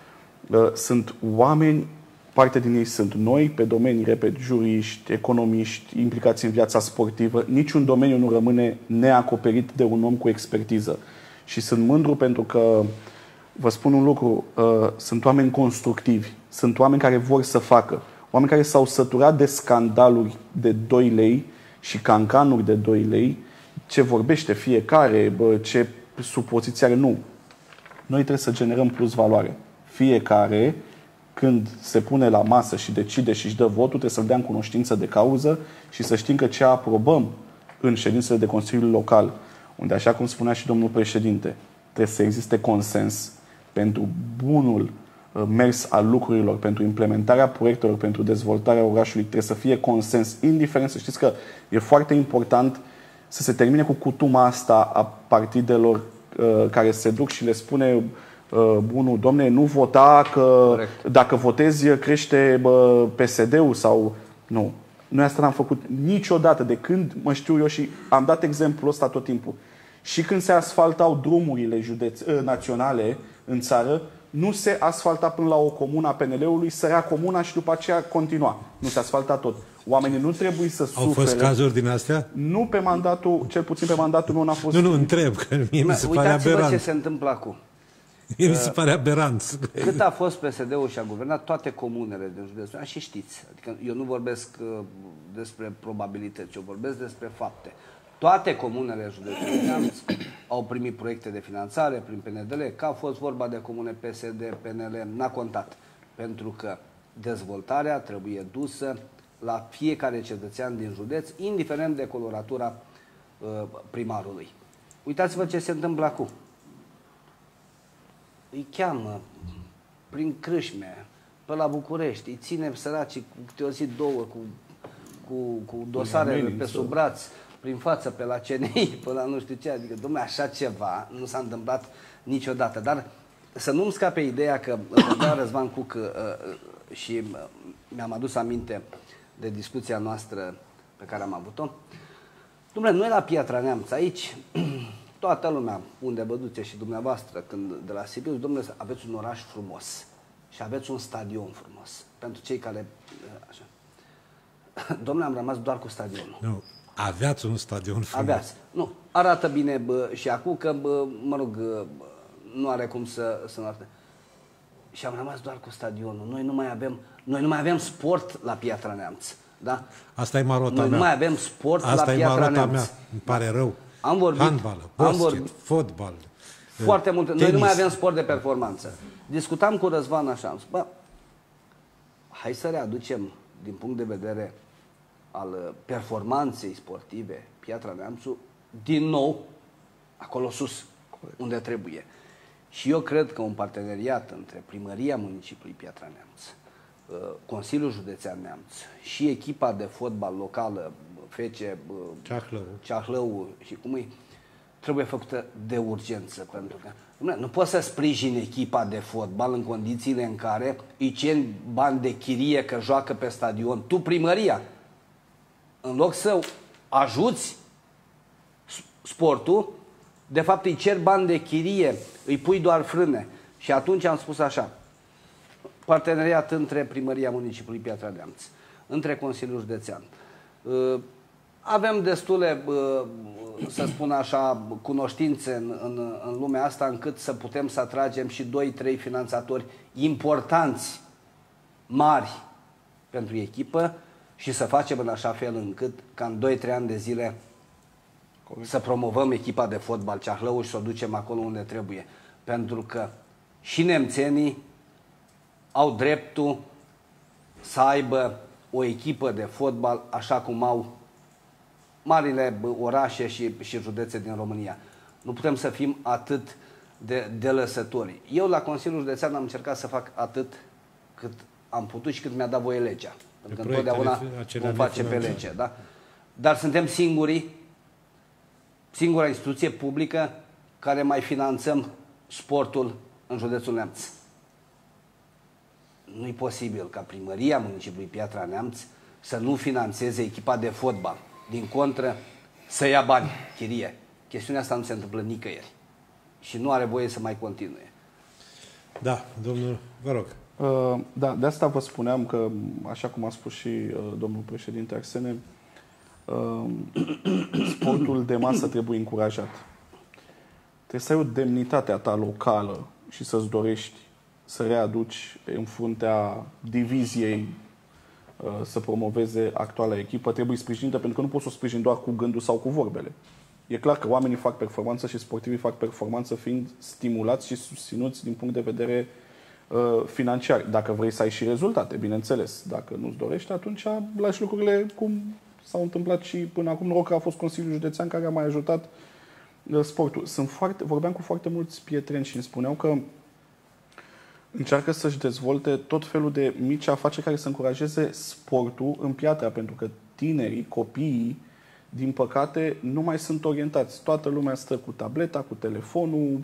Sunt oameni, parte din ei sunt noi, pe domenii, repet, juriști, economiști, implicați în viața sportivă. Niciun domeniu nu rămâne neacoperit de un om cu expertiză. Și sunt mândru pentru că, vă spun un lucru, sunt oameni constructivi, sunt oameni care vor să facă. Oameni care s-au săturat de scandaluri de doi lei și cancanuri de doi lei, ce vorbește fiecare, bă, ce supoziție are, nu. Noi trebuie să generăm plus valoare. Fiecare, când se pune la masă și decide și își dă votul, trebuie să-l dea în cunoștință de cauză și să știm că ce aprobăm în ședințele de Consiliul Local, unde, așa cum spunea și domnul președinte, trebuie să existe consens pentru bunul mers al lucrurilor, pentru implementarea proiectelor, pentru dezvoltarea orașului, trebuie să fie consens, indiferent. Să știți că e foarte important să se termine cu cutuma asta a partidelor uh, care se duc și le spune uh, bunul, domne, nu vota că Correct. Dacă votezi crește uh, P S D-ul sau... Nu. Noi asta n-am făcut niciodată, de când mă știu eu și am dat exemplul ăsta tot timpul. Și când se asfaltau drumurile județ, uh, naționale în țară, nu se asfalta până la o comună a P N L-ului, sărea comuna și după aceea continua. Nu se asfalta tot. Oamenii nu trebuie să sufere. Au fost cazuri din astea? Nu pe mandatul, cel puțin pe mandatul meu n-a fost. Nu, nu, întreb, că mie mi se pare aberant. Uitați-vă ce se întâmplă acum. Mie mi se pare aberant. Cât a fost P S D-ul și a guvernat toate comunele din județul și știți. Adică eu nu vorbesc uh, despre probabilități, eu vorbesc despre fapte. Toate comunele județului Neamț au primit proiecte de finanțare prin P N D L, că a fost vorba de comune P S D, P N L, n-a contat. Pentru că dezvoltarea trebuie dusă la fiecare cetățean din județ, indiferent de coloratura uh, primarului. Uitați-vă ce se întâmplă acum. Îi cheamă prin crâșme, pe la București, îi ține săracii cu câte o zi, două, cu, cu, cu dosarele pe sub braț, prin față, pe la C N I, pe la nu știu ce, adică, dom'le, așa ceva nu s-a întâmplat niciodată. Dar să nu-mi scape ideea că vorbea Răzvan Cuc uh, și uh, mi-am adus aminte de discuția noastră pe care am avut-o. Dom'le, noi la Piatra Neamț, aici, toată lumea, unde vă duce și dumneavoastră, când de la Sibiu, dom'le, aveți un oraș frumos și aveți un stadion frumos. Pentru cei care, uh, așa. Dom'le, am rămas doar cu stadionul. Nu. Aveați un stadion frumos. Aveați. Nu. Arată bine bă, și acum că, bă, mă rog, bă, nu are cum să, să nu arate. Și am rămas doar cu stadionul. Noi nu mai avem, noi nu mai avem sport la Piatra Neamț. Da? Asta e marota Noi mea. nu mai avem sport Asta la e Piatra marota Neamț. mea. Îmi pare rău. Am vorbit, Handball, am basket, vorbit. fotbal, Foarte multe. Noi tenis. nu mai avem sport de performanță. Discutam cu Răzvan așa, am spus, bă, hai să readucem din punct de vedere al performanței sportive Piatra Neamțu din nou acolo sus, unde trebuie. Și eu cred că un parteneriat între Primăria Municipiului Piatra Neamț, Consiliul Județean Neamț și echipa de fotbal locală F C Ceahlău. Ceahlău și cum e, trebuie făcută de urgență, pentru că nu poți să sprijini echipa de fotbal în condițiile în care îi ceri bani de chirie că joacă pe stadion. Tu, primăria, în loc să ajuți sportul, de fapt îi ceri bani de chirie, îi pui doar frâne. Și atunci am spus așa, parteneriat între Primăria Municipiului Piatra Neamț, între Consiliul Județean. Avem destule, să spun așa, cunoștințe în, în, în lumea asta încât să putem să atragem și doi trei finanțatori importanți, mari pentru echipă și să facem în așa fel încât ca în doi trei ani de zile Corect. Să promovăm echipa de fotbal Ceahlău și să o ducem acolo unde trebuie. Pentru că și nemțenii au dreptul să aibă o echipă de fotbal așa cum au marile orașe și, și județe din România. Nu putem să fim atât de, de lăsători. Eu la Consiliul Județean am încercat să fac atât cât am putut și cât mi-a dat voie legea. Pentru că întotdeauna vom face pe lege. Da? Dar suntem singurii, singura instituție publică care mai finanțăm sportul în județul Neamț. Nu e posibil ca Primăria Municipiului Piatra Neamț să nu finanțeze echipa de fotbal. Din contră, să ia bani, chirie. Chestiunea asta nu se întâmplă nicăieri. Și nu are voie să mai continue. Da, domnul, vă rog. Uh, da, de asta vă spuneam că, așa cum a spus și uh, domnul președinte Arsene, uh, sportul de masă trebuie încurajat. Trebuie să ai o demnitate a ta locală și să-ți dorești să readuci în fruntea diviziei să promoveze actuala echipă, trebuie sprijinită, pentru că nu poți să o sprijini doar cu gândul sau cu vorbele. E clar că oamenii fac performanță și sportivii fac performanță fiind stimulați și susținuți din punct de vedere uh, financiar. Dacă vrei să ai și rezultate, bineînțeles. Dacă nu-ți dorești, atunci lași lucrurile cum s-au întâmplat și până acum. Noroc că a fost Consiliul Județean care a mai ajutat uh, sportul. Sunt foarte, vorbeam cu foarte mulți pietreni și îmi spuneau că încearcă să-și dezvolte tot felul de mici afaceri care să încurajeze sportul în Piatra, pentru că tinerii, copiii, din păcate, nu mai sunt orientați. Toată lumea stă cu tableta, cu telefonul,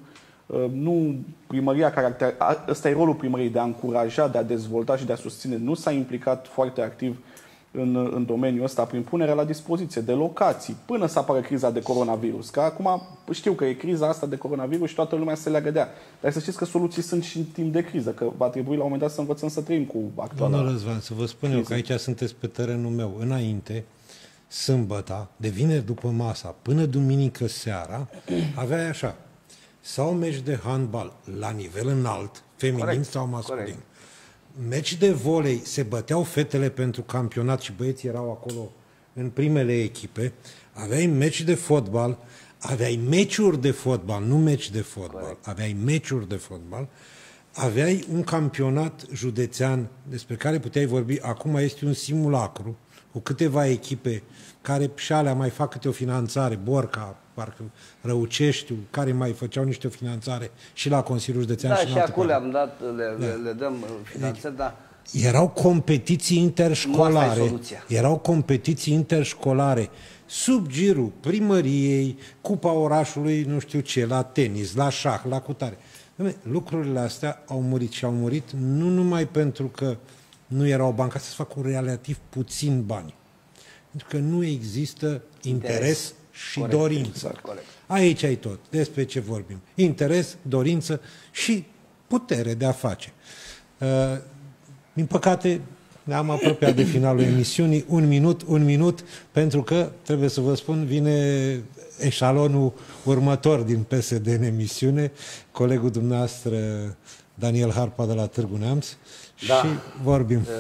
nu primăria, care ăsta e rolul primăriei, de a încuraja, de a dezvolta și de a susține. Nu s-a implicat foarte activ în, în domeniul ăsta prin punerea la dispoziție de locații, până să apară criza de coronavirus. Că acum știu că e criza asta de coronavirus și toată lumea se leagă de ea. Dar să știți că soluții sunt și în timp de criză, că va trebui la un moment dat să învățăm să trăim cu actuala. Domnul Răzvan, să vă spun eu că aici sunteți pe terenul meu. Înainte, sâmbăta, de vineri după masa, până duminică seara, aveai așa, sau meci de handbal la nivel înalt, feminin corect, sau masculin. Corect. Meci de volei, se băteau fetele pentru campionat și băieții erau acolo în primele echipe. Aveai meci de fotbal, aveai meciuri de fotbal, nu meci de fotbal, corect. Aveai meciuri de fotbal, aveai un campionat județean despre care puteai vorbi. Acum este un simulacru cu câteva echipe care și alea mai fac câte o finanțare, Borca, parcă Răuceștiu, care mai făceau niște finanțare și la Consiliul Județean. Da, și, și acolo le-am dat, le, da. le, le dăm finanțări, dar... Erau competiții interșcolare, erau competiții interșcolare sub girul primăriei, Cupa Orașului, nu știu ce, la tenis, la șah, la cutare. Lucrurile astea au murit și au murit nu numai pentru că nu erau bani, ca să se facă cu relativ puțin bani. Pentru că nu există interes, interes și corect, dorință. Corect. Aici ai tot. Despre ce vorbim. Interes, dorință și putere de a face. Uh, din păcate, ne-am apropiat de finalul emisiunii. Un minut, un minut, pentru că, trebuie să vă spun, vine eșalonul următor din P S D în emisiune, colegul dumneavoastră Daniel Harpa de la Târgu Neamț, da. Și vorbim.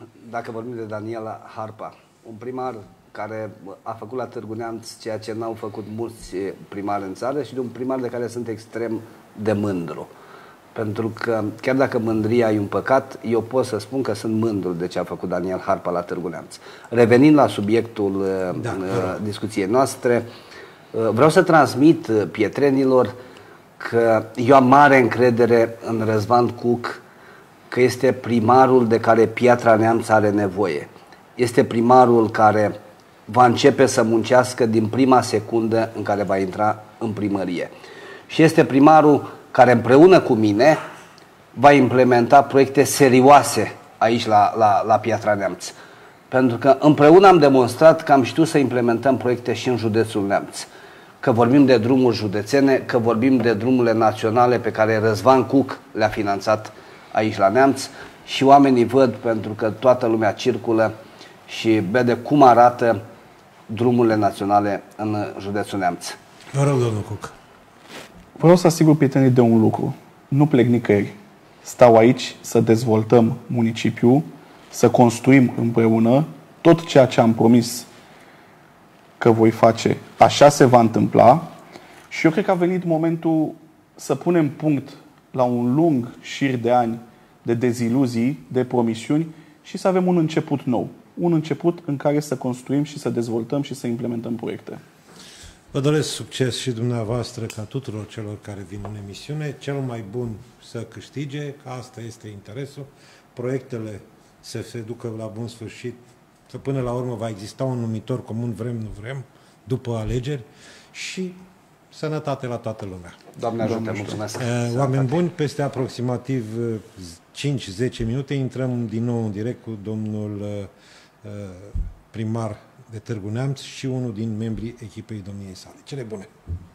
dacă vorbim de Daniel Harpa, un primar care a făcut la Târgu Neamț ceea ce n-au făcut mulți primari în țară și de un primar de care sunt extrem de mândru. Pentru că, chiar dacă mândria e un păcat, eu pot să spun că sunt mândru de ce a făcut Daniel Harpa la Târgu Neamț. Revenind la subiectul da, uh, discuției noastre, uh, vreau să transmit pietrenilor că eu am mare încredere în Răzvan Cuc, că este primarul de care Piatra Neamț are nevoie. Este primarul care va începe să muncească din prima secundă în care va intra în primărie. Și este primarul care împreună cu mine va implementa proiecte serioase aici la, la, la Piatra Neamț. Pentru că împreună am demonstrat că am știut să implementăm proiecte și în județul Neamț. Că vorbim de drumuri județene, că vorbim de drumurile naționale pe care Răzvan Cuc le-a finanțat aici la Neamț și oamenii văd, pentru că toată lumea circulă și vede cum arată drumurile naționale în județul Neamț. Vă rog, domnul Cuc. Vreau să asigur prietenii de un lucru. Nu plec nicăieri. Stau aici să dezvoltăm municipiul, să construim împreună tot ceea ce am promis că voi face. Așa se va întâmpla și eu cred că a venit momentul să punem punct la un lung șir de ani de deziluzii, de promisiuni și să avem un început nou. Un început în care să construim și să dezvoltăm și să implementăm proiecte. Vă doresc succes și dumneavoastră, ca tuturor celor care vin în emisiune. Cel mai bun să câștige, că asta este interesul. Proiectele să se ducă la bun sfârșit, să până la urmă va exista un numitor comun, vrem, nu vrem, după alegeri și sănătate la toată lumea. Doamne ajută, mulțumesc! Oameni buni, peste aproximativ cinci zece minute intrăm din nou în direct cu domnul primar de Târgu Neamț și unul din membrii echipei domniei sale. Cele bune!